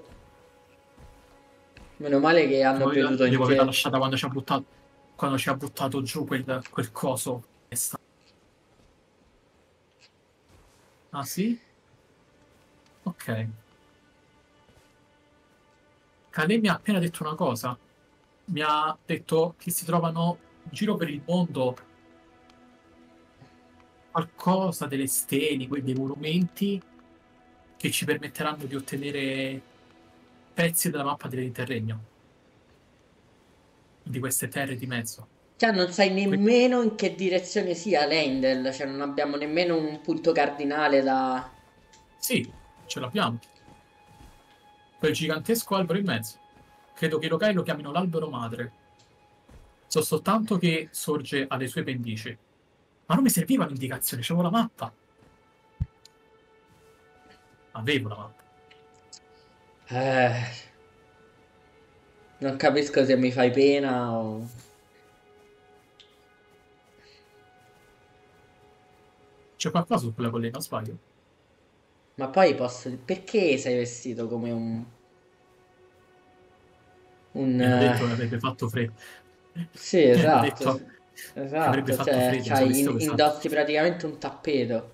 Meno male che hanno creduto in devo averla te. lasciata quando ci ha buttato giù quel coso. Ah sì? Ok. Calè mi ha appena detto una cosa. Mi ha detto che si trovano in giro per il mondo qualcosa delle steli, dei monumenti che ci permetteranno di ottenere pezzi della mappa dell'Interregno, di queste terre di mezzo. Cioè, non sai nemmeno in che direzione sia Lendel, cioè non abbiamo nemmeno un punto cardinale da... Sì, ce l'abbiamo. Quel gigantesco albero in mezzo. Credo che i locali lo chiamino l'albero madre. So soltanto che sorge alle sue pendici. Ma non mi serviva l'indicazione, c'avevo la mappa. Avevo la mappa. Non capisco se mi fai pena o... C'è qualcosa su quella collina, sbaglio? Ma poi posso... Perché sei vestito come un... Mi hanno detto che avrebbe fatto freddo. Sì, Mi hanno esatto. detto che avrebbe Esatto, fatto cioè, freddo, mi sono visto pesante. indossi praticamente un tappeto.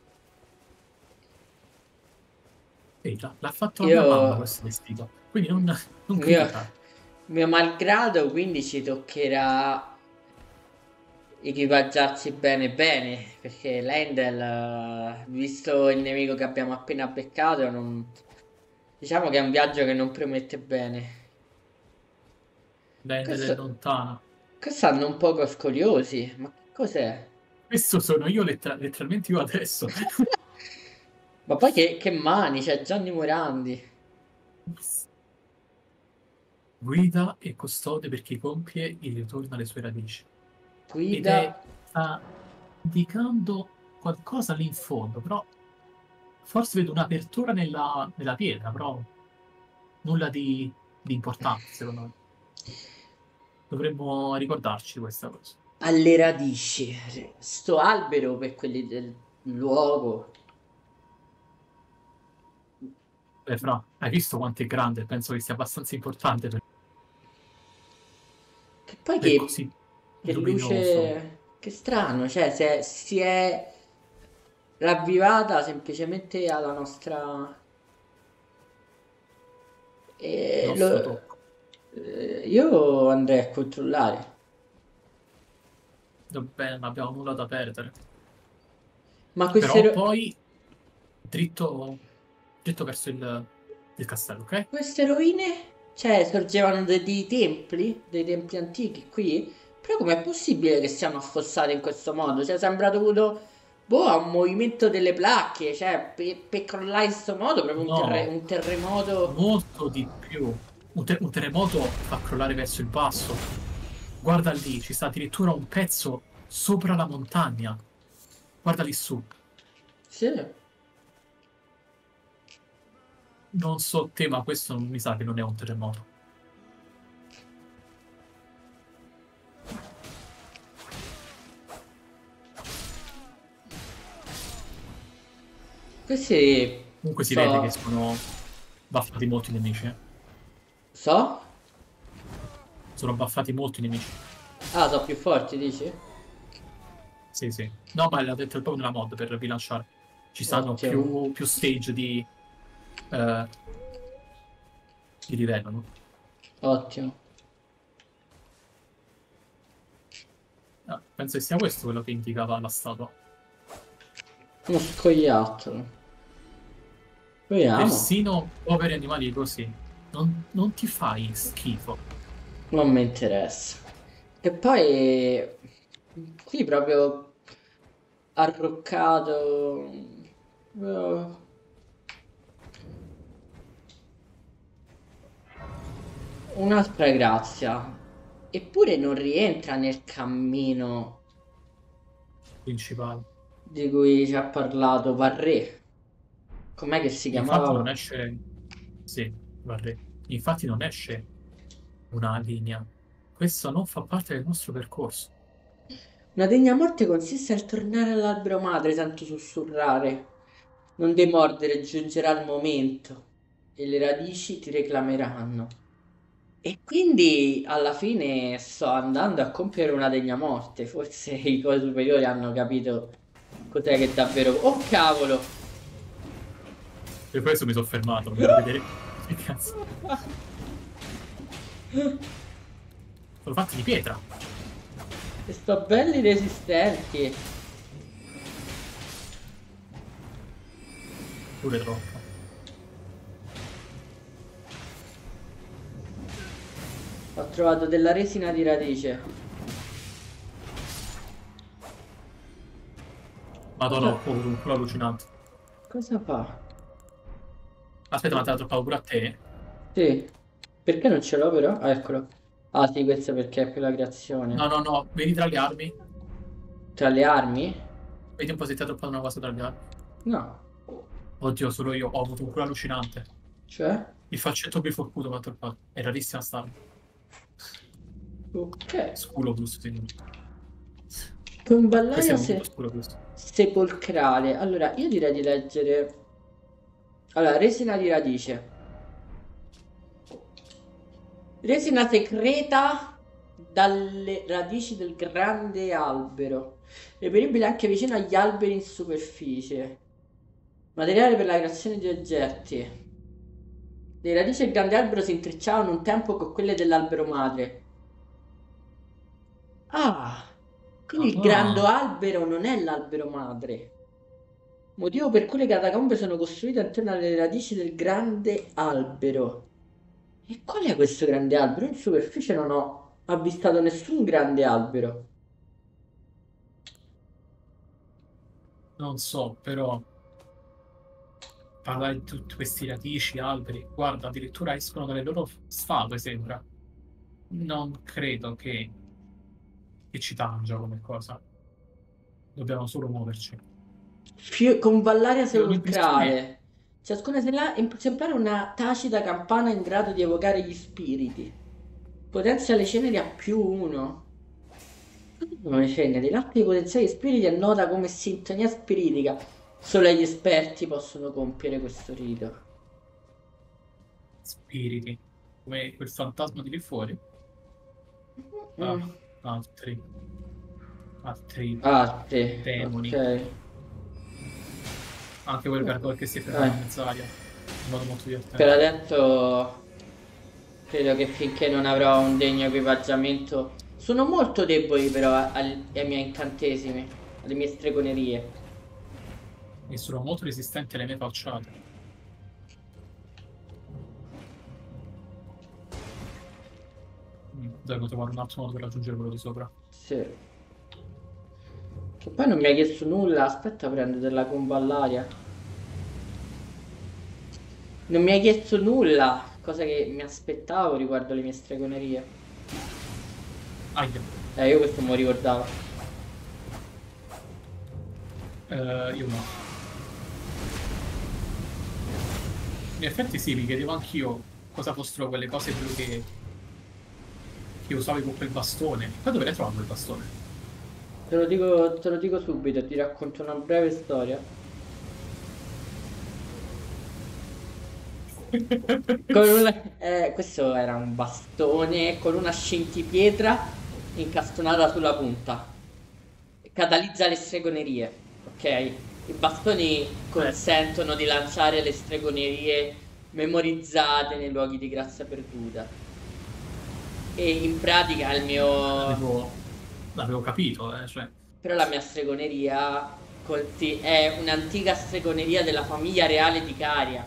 Ehi, l'ha fatto la mia mamma Io... questo vestito, quindi non Mio, criticare. mio malgrado, quindi ci toccherà equipaggiarsi bene bene, perché Lendel, visto il nemico che abbiamo appena beccato, diciamo che è un viaggio che non promette bene. Lendere è Questo, lontana. questo hanno un poco scoliosi, ma che cos'è? Questo sono io, letteralmente io adesso. Ma poi che mani, c'è Gianni Morandi. Guida e custode per chi compie il ritorno alle sue radici. Ed Guida, sta indicando qualcosa lì in fondo, però forse vedo un'apertura nella pietra, però nulla di importante, secondo me. Dovremmo ricordarci di questa cosa. alle radici. Sto albero per quelli del luogo. Fra, hai visto quanto è grande? Penso che sia abbastanza importante Che poi per così che luminoso. luce... Che strano, cioè si è ravvivata semplicemente alla nostra... Nostro tocco. Io andrei a controllare. Va bene, non abbiamo nulla da perdere. Ma Però poi dritto verso il castello, ok? queste rovine, cioè, sorgevano dei templi antichi qui? Però com'è possibile che siano affossate in questo modo? Cioè, sembra dovuto, boh, a un movimento delle placche, cioè, per crollare in questo modo, proprio No, un terremoto. molto di più. Un terremoto fa crollare verso il basso. Guarda lì, ci sta addirittura un pezzo sopra la montagna. Guarda lì su. Sì. Non so te, ma questo mi sa che non è un terremoto. Questi Comunque si vede che so... sono buffati molti nemici, eh. So? Sono buffati molti nemici. Ah, sono più forti, dici? Sì, sì. No, ma l'ha detto proprio nella mod per bilanciare. Ci stanno Ottimo. più stage di livello, no? Ottimo. Ah, penso che sia questo quello che indicava la statua. Uno scoiattolo. Vediamo. Persino poveri animali così. Non ti fai schifo. Non mi interessa. E poi qui proprio arroccato. eh, Un'altra grazia. Eppure non rientra nel cammino Principale. di cui ci ha parlato Varré. Com'è che si Infatti non chiamava? esce... Sì, guarda. Infatti non esce una linea. Questo non fa parte del nostro percorso. Una degna morte consiste nel tornare all'albero madre, sento sussurrare. Non demordere, giungerà il momento e le radici ti reclameranno. E quindi alla fine sto andando a compiere una degna morte. Forse i tuoi superiori hanno capito cos'è che davvero... Oh cavolo! Per questo mi sono fermato, per vedere che cazzo. Sono fatti di pietra. E sto belli resistenti. Pure troppo. Ho trovato della resina di radice. Madonna, ho avuto un culo allucinante. Cosa fa? Aspetta, ma te l'ha droppato pure a te? Sì. Perché non ce l'ho però? Ah, eccolo. Ah sì, questo perché è per la No, creazione. no, no, vedi tra le armi? Tra le armi? Vedi un po' se ti ha droppato una cosa tra le armi. No. Oddio, solo io ho avuto un culo allucinante. Cioè? Il faccetto biforcuto mi ha droppato. È rarissima sta. Ok. Sculo plus, sì. Questo è Convallaria un punto scuro plus. sepolcrale. Allora, io direi di leggere... Allora, resina di radice. Resina secreta dalle radici del grande albero. Reperibile anche vicino agli alberi in superficie. Materiale per la creazione di oggetti. Le radici del grande albero si intrecciavano un tempo con quelle dell'albero madre. Ah, quindi il grande albero non è l'albero madre. Motivo per cui le catacombe sono costruite attorno alle radici del grande albero. E qual è questo grande albero? In superficie non ho avvistato nessun grande albero. Non so, però parlare di tutti questi radici, alberi, guarda, addirittura escono dalle loro statue, sembra. Non credo che ci tangia come cosa. Dobbiamo solo muoverci. Convallaria Io ho l'impressione... sepolcrale. Ciascuna esemplare una tacita campana in grado di evocare gli spiriti. Potenzia le ceneri a +1. Le ceneri. L'arte di potenziare gli spiriti è nota come sintonia spiritica. Solo gli esperti possono compiere questo rito. Spiriti. Come quel fantasma di lì fuori. Altri demoni. Ok. Anche quel gargoyle che si è fermato in mezz'aria. In modo molto divertente. Per adesso credo che finché non avrò un degno equipaggiamento. Sono molto deboli però ai miei incantesimi, alle mie stregonerie. E sono molto resistenti alle mie falciate. Devo trovare un altro modo per raggiungere quello di sopra. Sì. Che poi non mi ha chiesto nulla. Aspetta, prendo della convallaria. Non mi ha chiesto nulla. Cosa che mi aspettavo riguardo le mie stregonerie. Aia. Io questo me lo ricordavo. Io no. In effetti sì, mi chiedevo anch'io cosa fossero quelle cose blu che usavi con quel bastone. Poi dove l'hai trovato quel bastone? Te lo dico subito, ti racconto una breve storia. Questo era un bastone con una scintipietra incastonata sulla punta. Catalizza le stregonerie, ok? I bastoni consentono di lanciare le stregonerie memorizzate nei luoghi di grazia perduta. E in pratica il mio... L'avevo capito, cioè. Però la mia stregoneria è un'antica stregoneria della famiglia reale di Caria.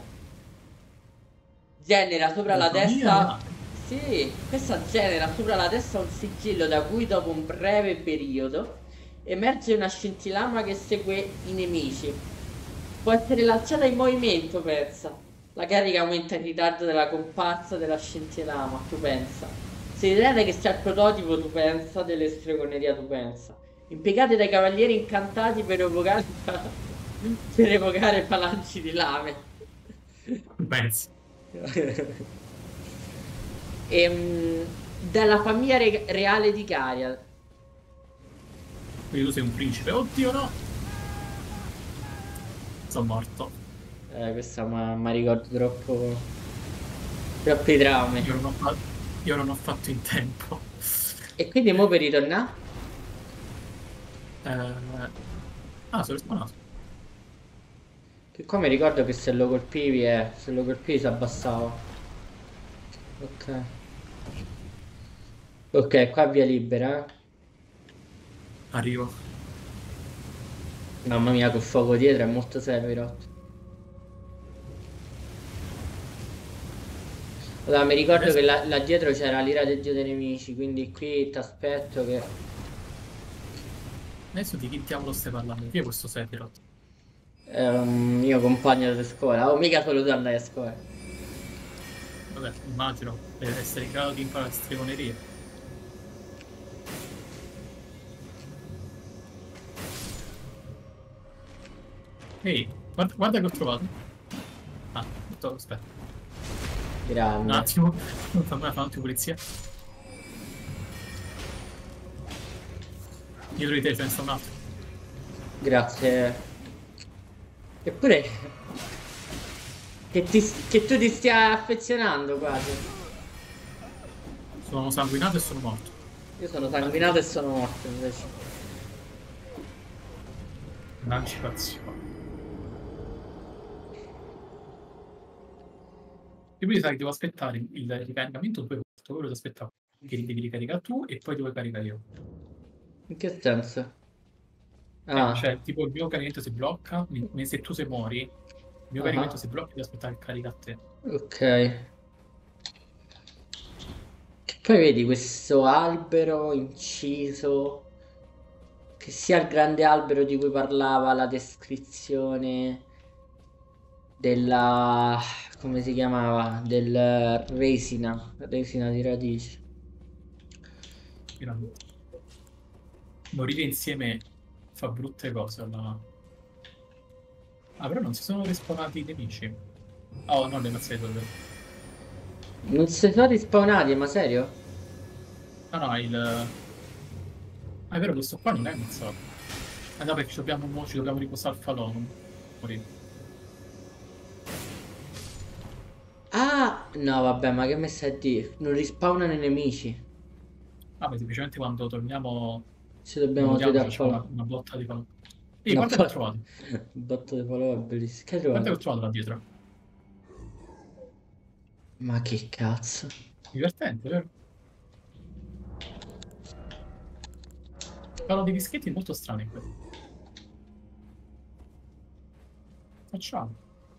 Genera sopra la testa... Sì, questa genera sopra la testa un sigillo da cui dopo un breve periodo emerge una scintillama che segue i nemici. Può essere lanciata in movimento, pensa. La carica aumenta in ritardo della comparsa della scintillama, tu pensa. Si ritiene che sia il prototipo, tu pensa, delle stregoneria, tu pensa. Impiegate dai cavalieri incantati per evocare falangi di lame. Pensi. Dalla famiglia reale di Carial. Quindi tu sei un principe. Oddio, no! Sono morto. Questa mi ricordo troppi traumi. Io non ho fatto in tempo. E quindi mo per ritornare? Sono spawnato. Che qua mi ricordo che se lo colpivi si abbassava. Ok. Ok, qua via libera. Arrivo. Mamma mia, col fuoco dietro è molto Sephiroth. Allora, mi ricordo che là dietro c'era l'ira del dio dei nemici, quindi qui ti aspetto che... Adesso di chi diavolo stai parlando? Chi è questo Sephiroth? È un mio compagno di scuola. Oh, mica solo tu andai a scuola. Vabbè, immagino, deve essere in grado di imparare stregonerie. Ehi, guarda che ho trovato. Aspetta. Grande. Un attimo, fammi un attimo pulizia. Dietro di te ce ne sta un altro. Grazie. Eppure... Che tu ti stia affezionando quasi. Sono sanguinato e sono morto. Io sono sanguinato e sono morto invece. Emancipazione. E quindi sai che devo aspettare il ricaricamento 2 volte, quello ti aspettavo. Che devi ricaricare tu e poi devo caricare io. In che senso? Ah. Cioè, tipo il mio caricamento si blocca, se tu se muori, il mio caricamento si blocca e devo aspettare che carica a te. Ok. Che poi vedi questo albero inciso, che sia il grande albero di cui parlava la descrizione della... come si chiamava? Del resina di radice. Morire insieme fa brutte cose però non si sono respawnati i nemici. Oh, no, le mazze dove. Non si sono rispawnati, ma serio? No, è vero, questo qua non è mazzato. No, perché ci dobbiamo riposare al falò, non morire. Ah, no, vabbè, ma che mi stai a dire? Non rispawnano i nemici. Ma semplicemente quando torniamo... Ci dobbiamo tirare a falò. Una botta di falò. Guarda che ho trovato. Botto di falò è bellissimo. Che hai Guarda trovato? che ho trovato là dietro. Ma che cazzo? Divertente, vero? Parlo di dischetti molto strani qui. Facciamo.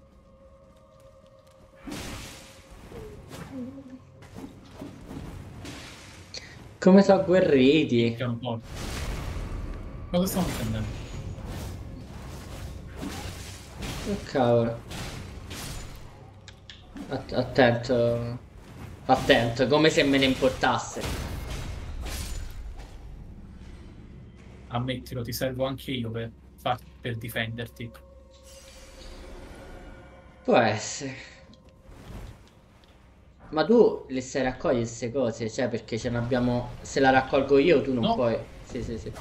Come sono agguerriti? Piano po'. Cosa stiamo prendendo? Oh cavolo. Attento. Attento, come se me ne importasse. Ammettilo, ti servo anche io per difenderti. Può essere. Ma tu le sai raccogliere queste cose? Cioè, perché ce n'abbiamo... Se la raccolgo io, tu non No. puoi. Sì.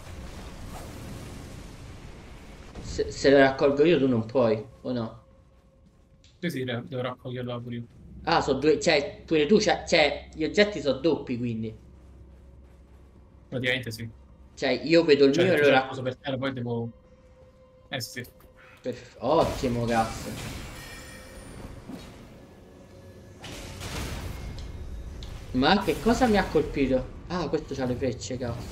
Se la raccolgo io, tu non puoi, o no? Sì, devo raccoglierla pure io. Ah, sono due... Cioè, pure tu... Cioè, gli oggetti sono doppi, quindi. Praticamente sì. Cioè, io vedo il mio e lo raccolgo. Per terra, poi devo... sì. Ottimo, cazzo. Ma che cosa mi ha colpito? Ah, questo c'ha le frecce, cazzo.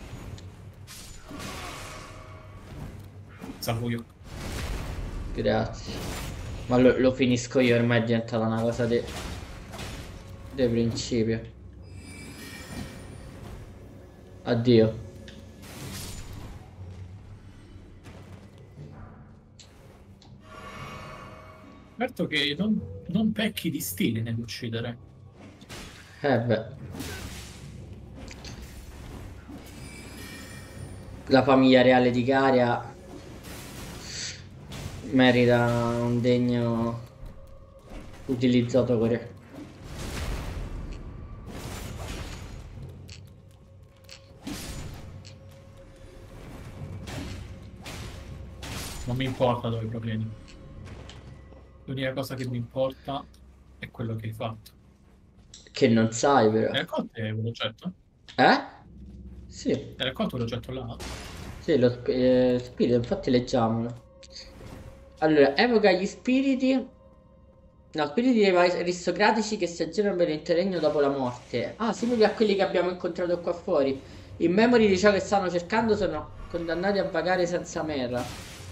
Salvo io. Grazie. Ma lo finisco io, ormai è diventata una cosa di principio. Addio. Certo che non pecchi di stile nell'uccidere. Beh. la famiglia reale di Caria merita un degno utilizzatore. Non mi importa dove provieni. L'unica cosa che mi importa è quello che hai fatto. Che non sai però. Hai raccolto quell'oggetto? Eh? Sì, Hai raccolto quell'oggetto là? sì, lo spirito, infatti leggiamolo. Allora, evoca gli spiriti. No, spiriti aristocratici che si aggirano per il terreno dopo la morte. Ah, simili a quelli che abbiamo incontrato qua fuori. In memoria di ciò che stanno cercando, sono condannati a vagare senza meta.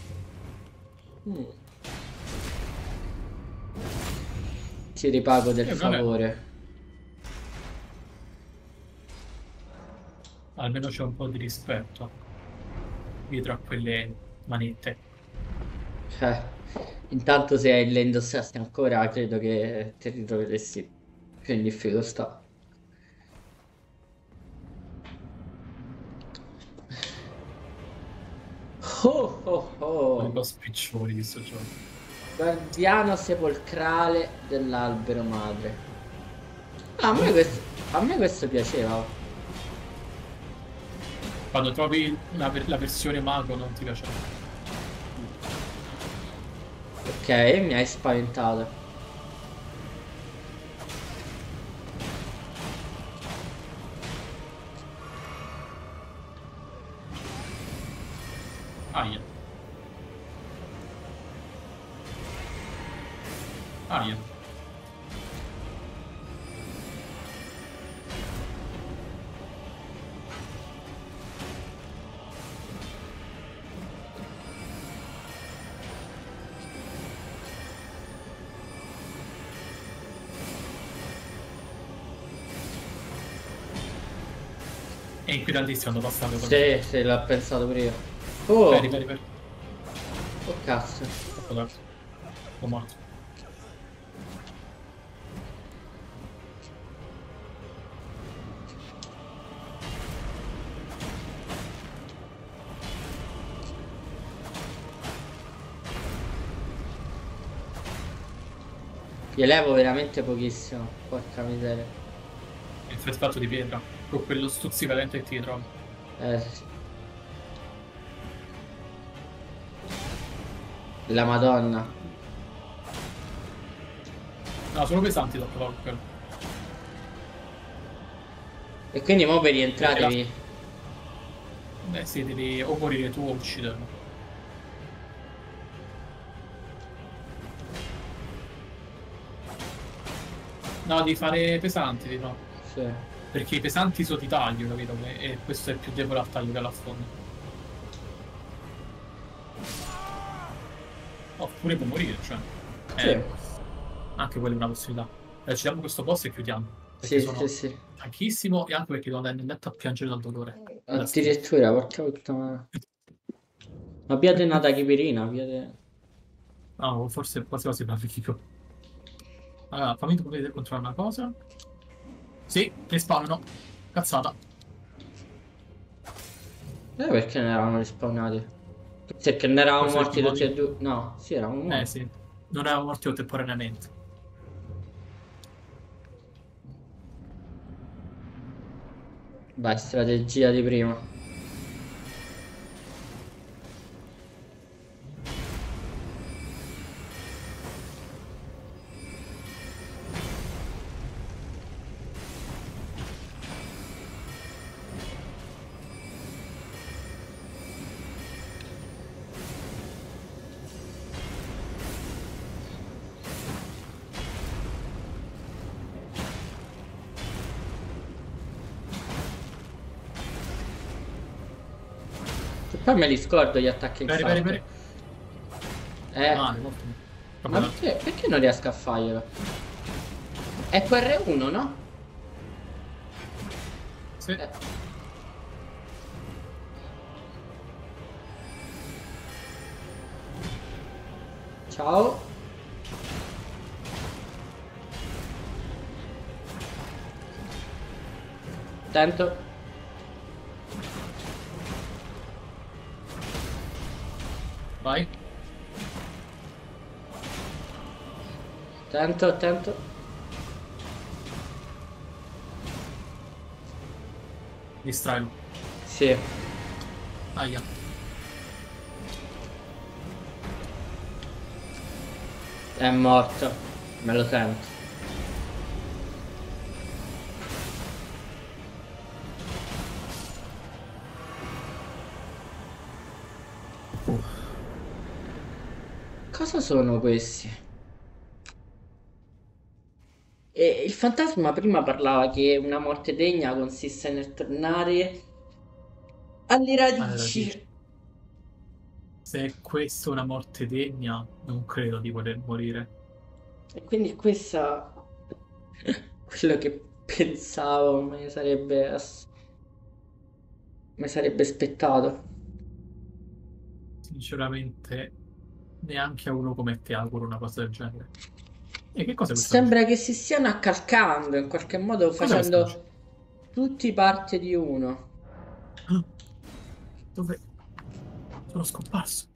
Ti ripago del favore. Almeno c'è un po' di rispetto dietro a quelle manette. Intanto se le indossasti ancora, credo che ti ritroveresti più in difficoltà. Oh oh oh. Un po' spiccioli di sto gioco. Guardiano sepolcrale dell'albero madre. Ah, a me questo piaceva. Quando trovi la versione mago non ti piace. Ok, mi hai spaventato. Aia. Aia. È inquietantissimo quando passato. Sì, sì, l'ho pensato pure io. Oh, Peri. oh cazzo. Troppo tardi. Ho morto. Io levo veramente pochissimo. Porca miseria. È fatto di pietra. Con quello stuzzicadente che ti trovi. Sì. La Madonna. No, sono pesanti dopo quello. E quindi mo per rientrare devi... Beh sì, devi o morire tu o ucciderlo. No, di fare pesanti, no. Sì. Perché i pesanti sono di taglio, capito? E questo è più debole al taglio che all'affondo. Oppure può morire, cioè. Sì. Anche quella è una possibilità. Uccidiamo questo boss e chiudiamo. Sì, Sono sì. tantissimo e anche perché devo andare nel letto a piangere dal dolore. Addirittura, porca puttana. Ma abbiate una tachipirina, abbiate... No, forse quasi planifico. Allora, fammi vedere controllare una cosa. Sì, respawnano. Cazzata. Perché non eravamo rispawnati? Perché non eravamo Forse morti perché tutti e due? No, sì, eravamo morti. sì. Non eravamo morti contemporaneamente. Vai, strategia di prima. Poi me li scordo gli attacchi in salto. Veri. Molto. Ma perché non riesco a farglielo? È QR1, no? Sì. Ciao. Attento. Vai. Attento, attento. Distrailo. Sì, Aia. è morto. Me lo sento. Cosa sono questi? E il fantasma prima parlava che una morte degna consiste nel tornare alle Allora, dici, radici. se è questa una morte degna, non credo di voler morire. E quindi questa quello che pensavo mi sarebbe aspettato. Sinceramente, neanche a uno come te auguro una cosa del genere. E che cos'è questa luce? Sembra che si stiano accalcando in qualche modo, Cos'è questa luce? facendo tutti parte di uno. Ah, dove sono scomparso?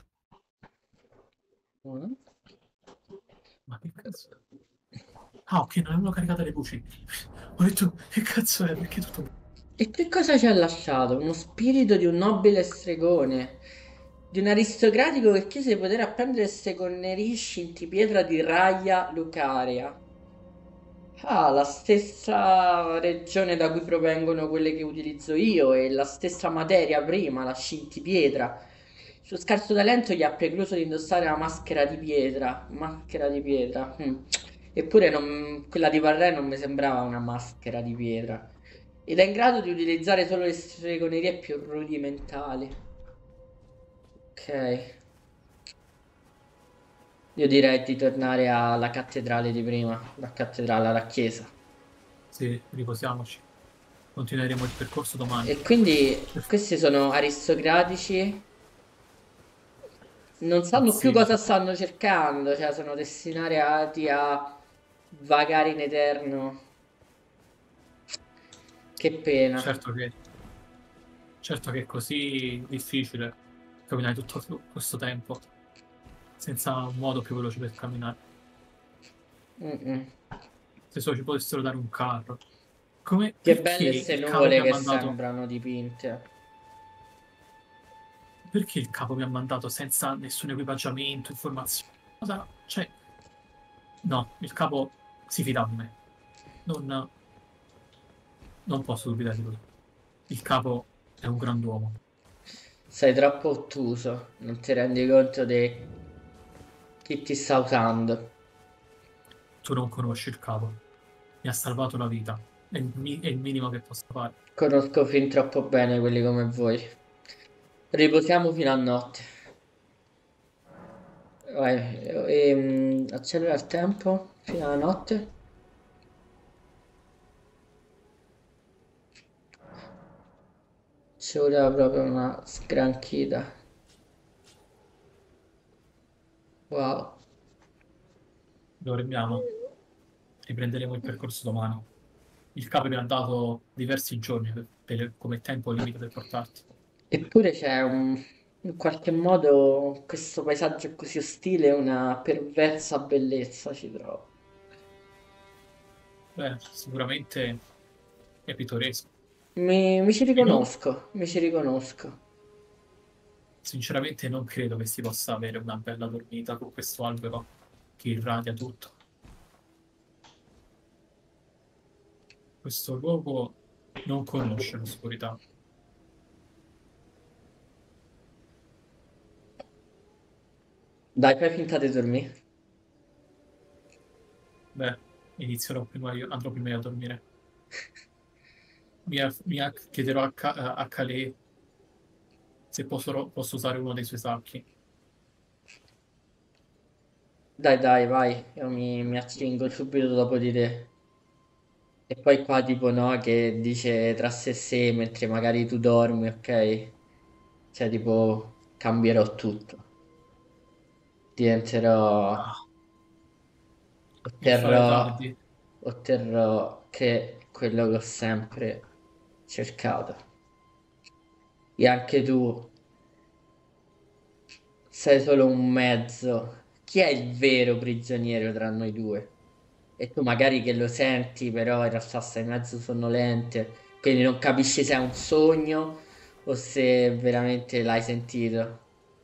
Mm. Ma che cazzo? Ah, ok, non avevano caricato le luci. Ho detto, che cazzo è? Perché tutto... E che cosa ci ha lasciato? Uno spirito di un nobile stregone, di un aristocratico che chiese di poter apprendere stregonerie scintipietra di Raia Lucaria. Ah, la stessa regione da cui provengono quelle che utilizzo io e la stessa materia prima, la scintipietra. Il suo scarso talento gli ha precluso di indossare la maschera di pietra. Maschera di pietra. Eppure quella di Varre non mi sembrava una maschera di pietra. Ed è in grado di utilizzare solo le stregonerie più rudimentali. Ok. Io direi di tornare alla cattedrale di prima. La cattedrale, alla chiesa. Sì, riposiamoci. Continueremo il percorso domani. E quindi questi sono aristocratici, non sanno più cosa Pazzesco. stanno cercando, cioè sono destinati a vagare in eterno. Che pena. Certo che, certo che è così difficile camminare tutto questo tempo senza un modo più veloce per camminare. Mm-mm. Se solo ci potessero dare un carro. Come, Che perché belle ste il capo mi nuvole ha che mandato... sembrano dipinte. Perché il capo mi ha mandato senza nessun equipaggiamento, informazioni? Cosa? Cioè, no, il capo si fida di me. Non, non posso dubitare di lui. Il capo è un grand'uomo. Sei troppo ottuso, non ti rendi conto di chi ti sta usando. Tu non conosci il capo. Mi ha salvato la vita. È il minimo che posso fare. Conosco fin troppo bene quelli come voi. Riposiamo fino a notte. Vai, accelera il tempo fino alla notte. Ci voleva proprio una sgranchita. Wow. Dormiamo. Riprenderemo il percorso domani. Il capo mi ha dato diversi giorni come tempo limite per portarti. Eppure in qualche modo, questo paesaggio è così ostile, una perversa bellezza, ci trovo. Beh, sicuramente è pittoresco. Mi ci E non, riconosco, mi ci riconosco. sinceramente non credo che si possa avere una bella dormita con questo albero che irradia tutto. Questo luogo non conosce l'oscurità. Dai, fai finta di dormire. Beh, inizierò prima io, andrò prima io a dormire. Chiederò a Calais se posso usare uno dei suoi sacchi. Dai, dai, vai, io mi accingo subito dopo di te. E poi qua tipo no, che dice tra sé e sé mentre magari tu dormi, ok? Cioè tipo cambierò tutto. Diventerò... Ah, mi fare otterrò... tardi. otterrò che è quello che ho sempre cercato. E anche tu sei solo un mezzo. Chi è il vero prigioniero tra noi due? E tu magari che lo senti, però in realtà stai mezzo sonnolente, quindi non capisci se è un sogno o se veramente l'hai sentito.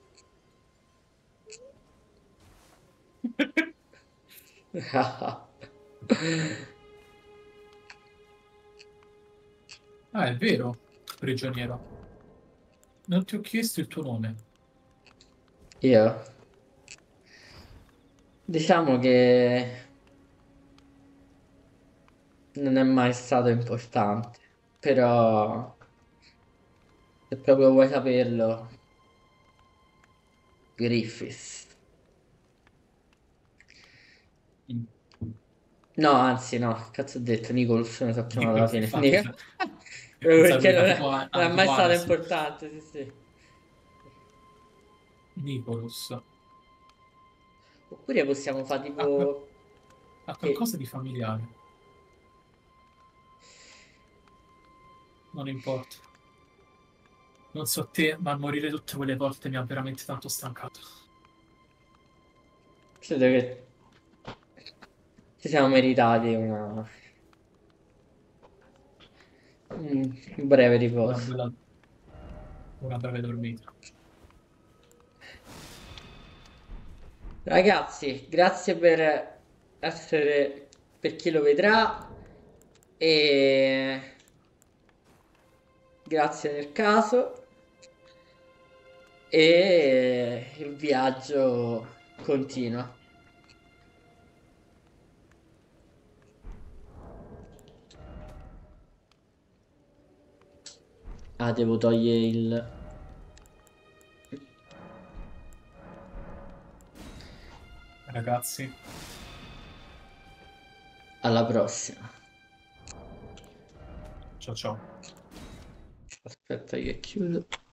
Ah, è vero, prigioniero. Non ti ho chiesto il tuo nome. Io diciamo che non è mai stato importante, però se proprio vuoi saperlo, Griffiths. Mm. No, anzi no, cazzo ho detto, Nichols mi sono chiamato alla Nicholas, fine. infatti, Proprio pensavo perché era non tipo, è, non è tipo mai stato Anakin. importante, sì sì. Nicholas. Oppure possiamo fare Ha, qual- tipo... ha Che... qualcosa di familiare. Non importa. Non so te, ma morire tutte quelle volte mi ha veramente tanto stancato. Credo che ci siamo meritati un breve Una riposo. bella, una breve dormita. Ragazzi, grazie per essere per chi lo vedrà e grazie nel caso e il viaggio continua. Ah, devo togliere il... Ragazzi, Alla prossima. ciao ciao. Aspetta che chiudo.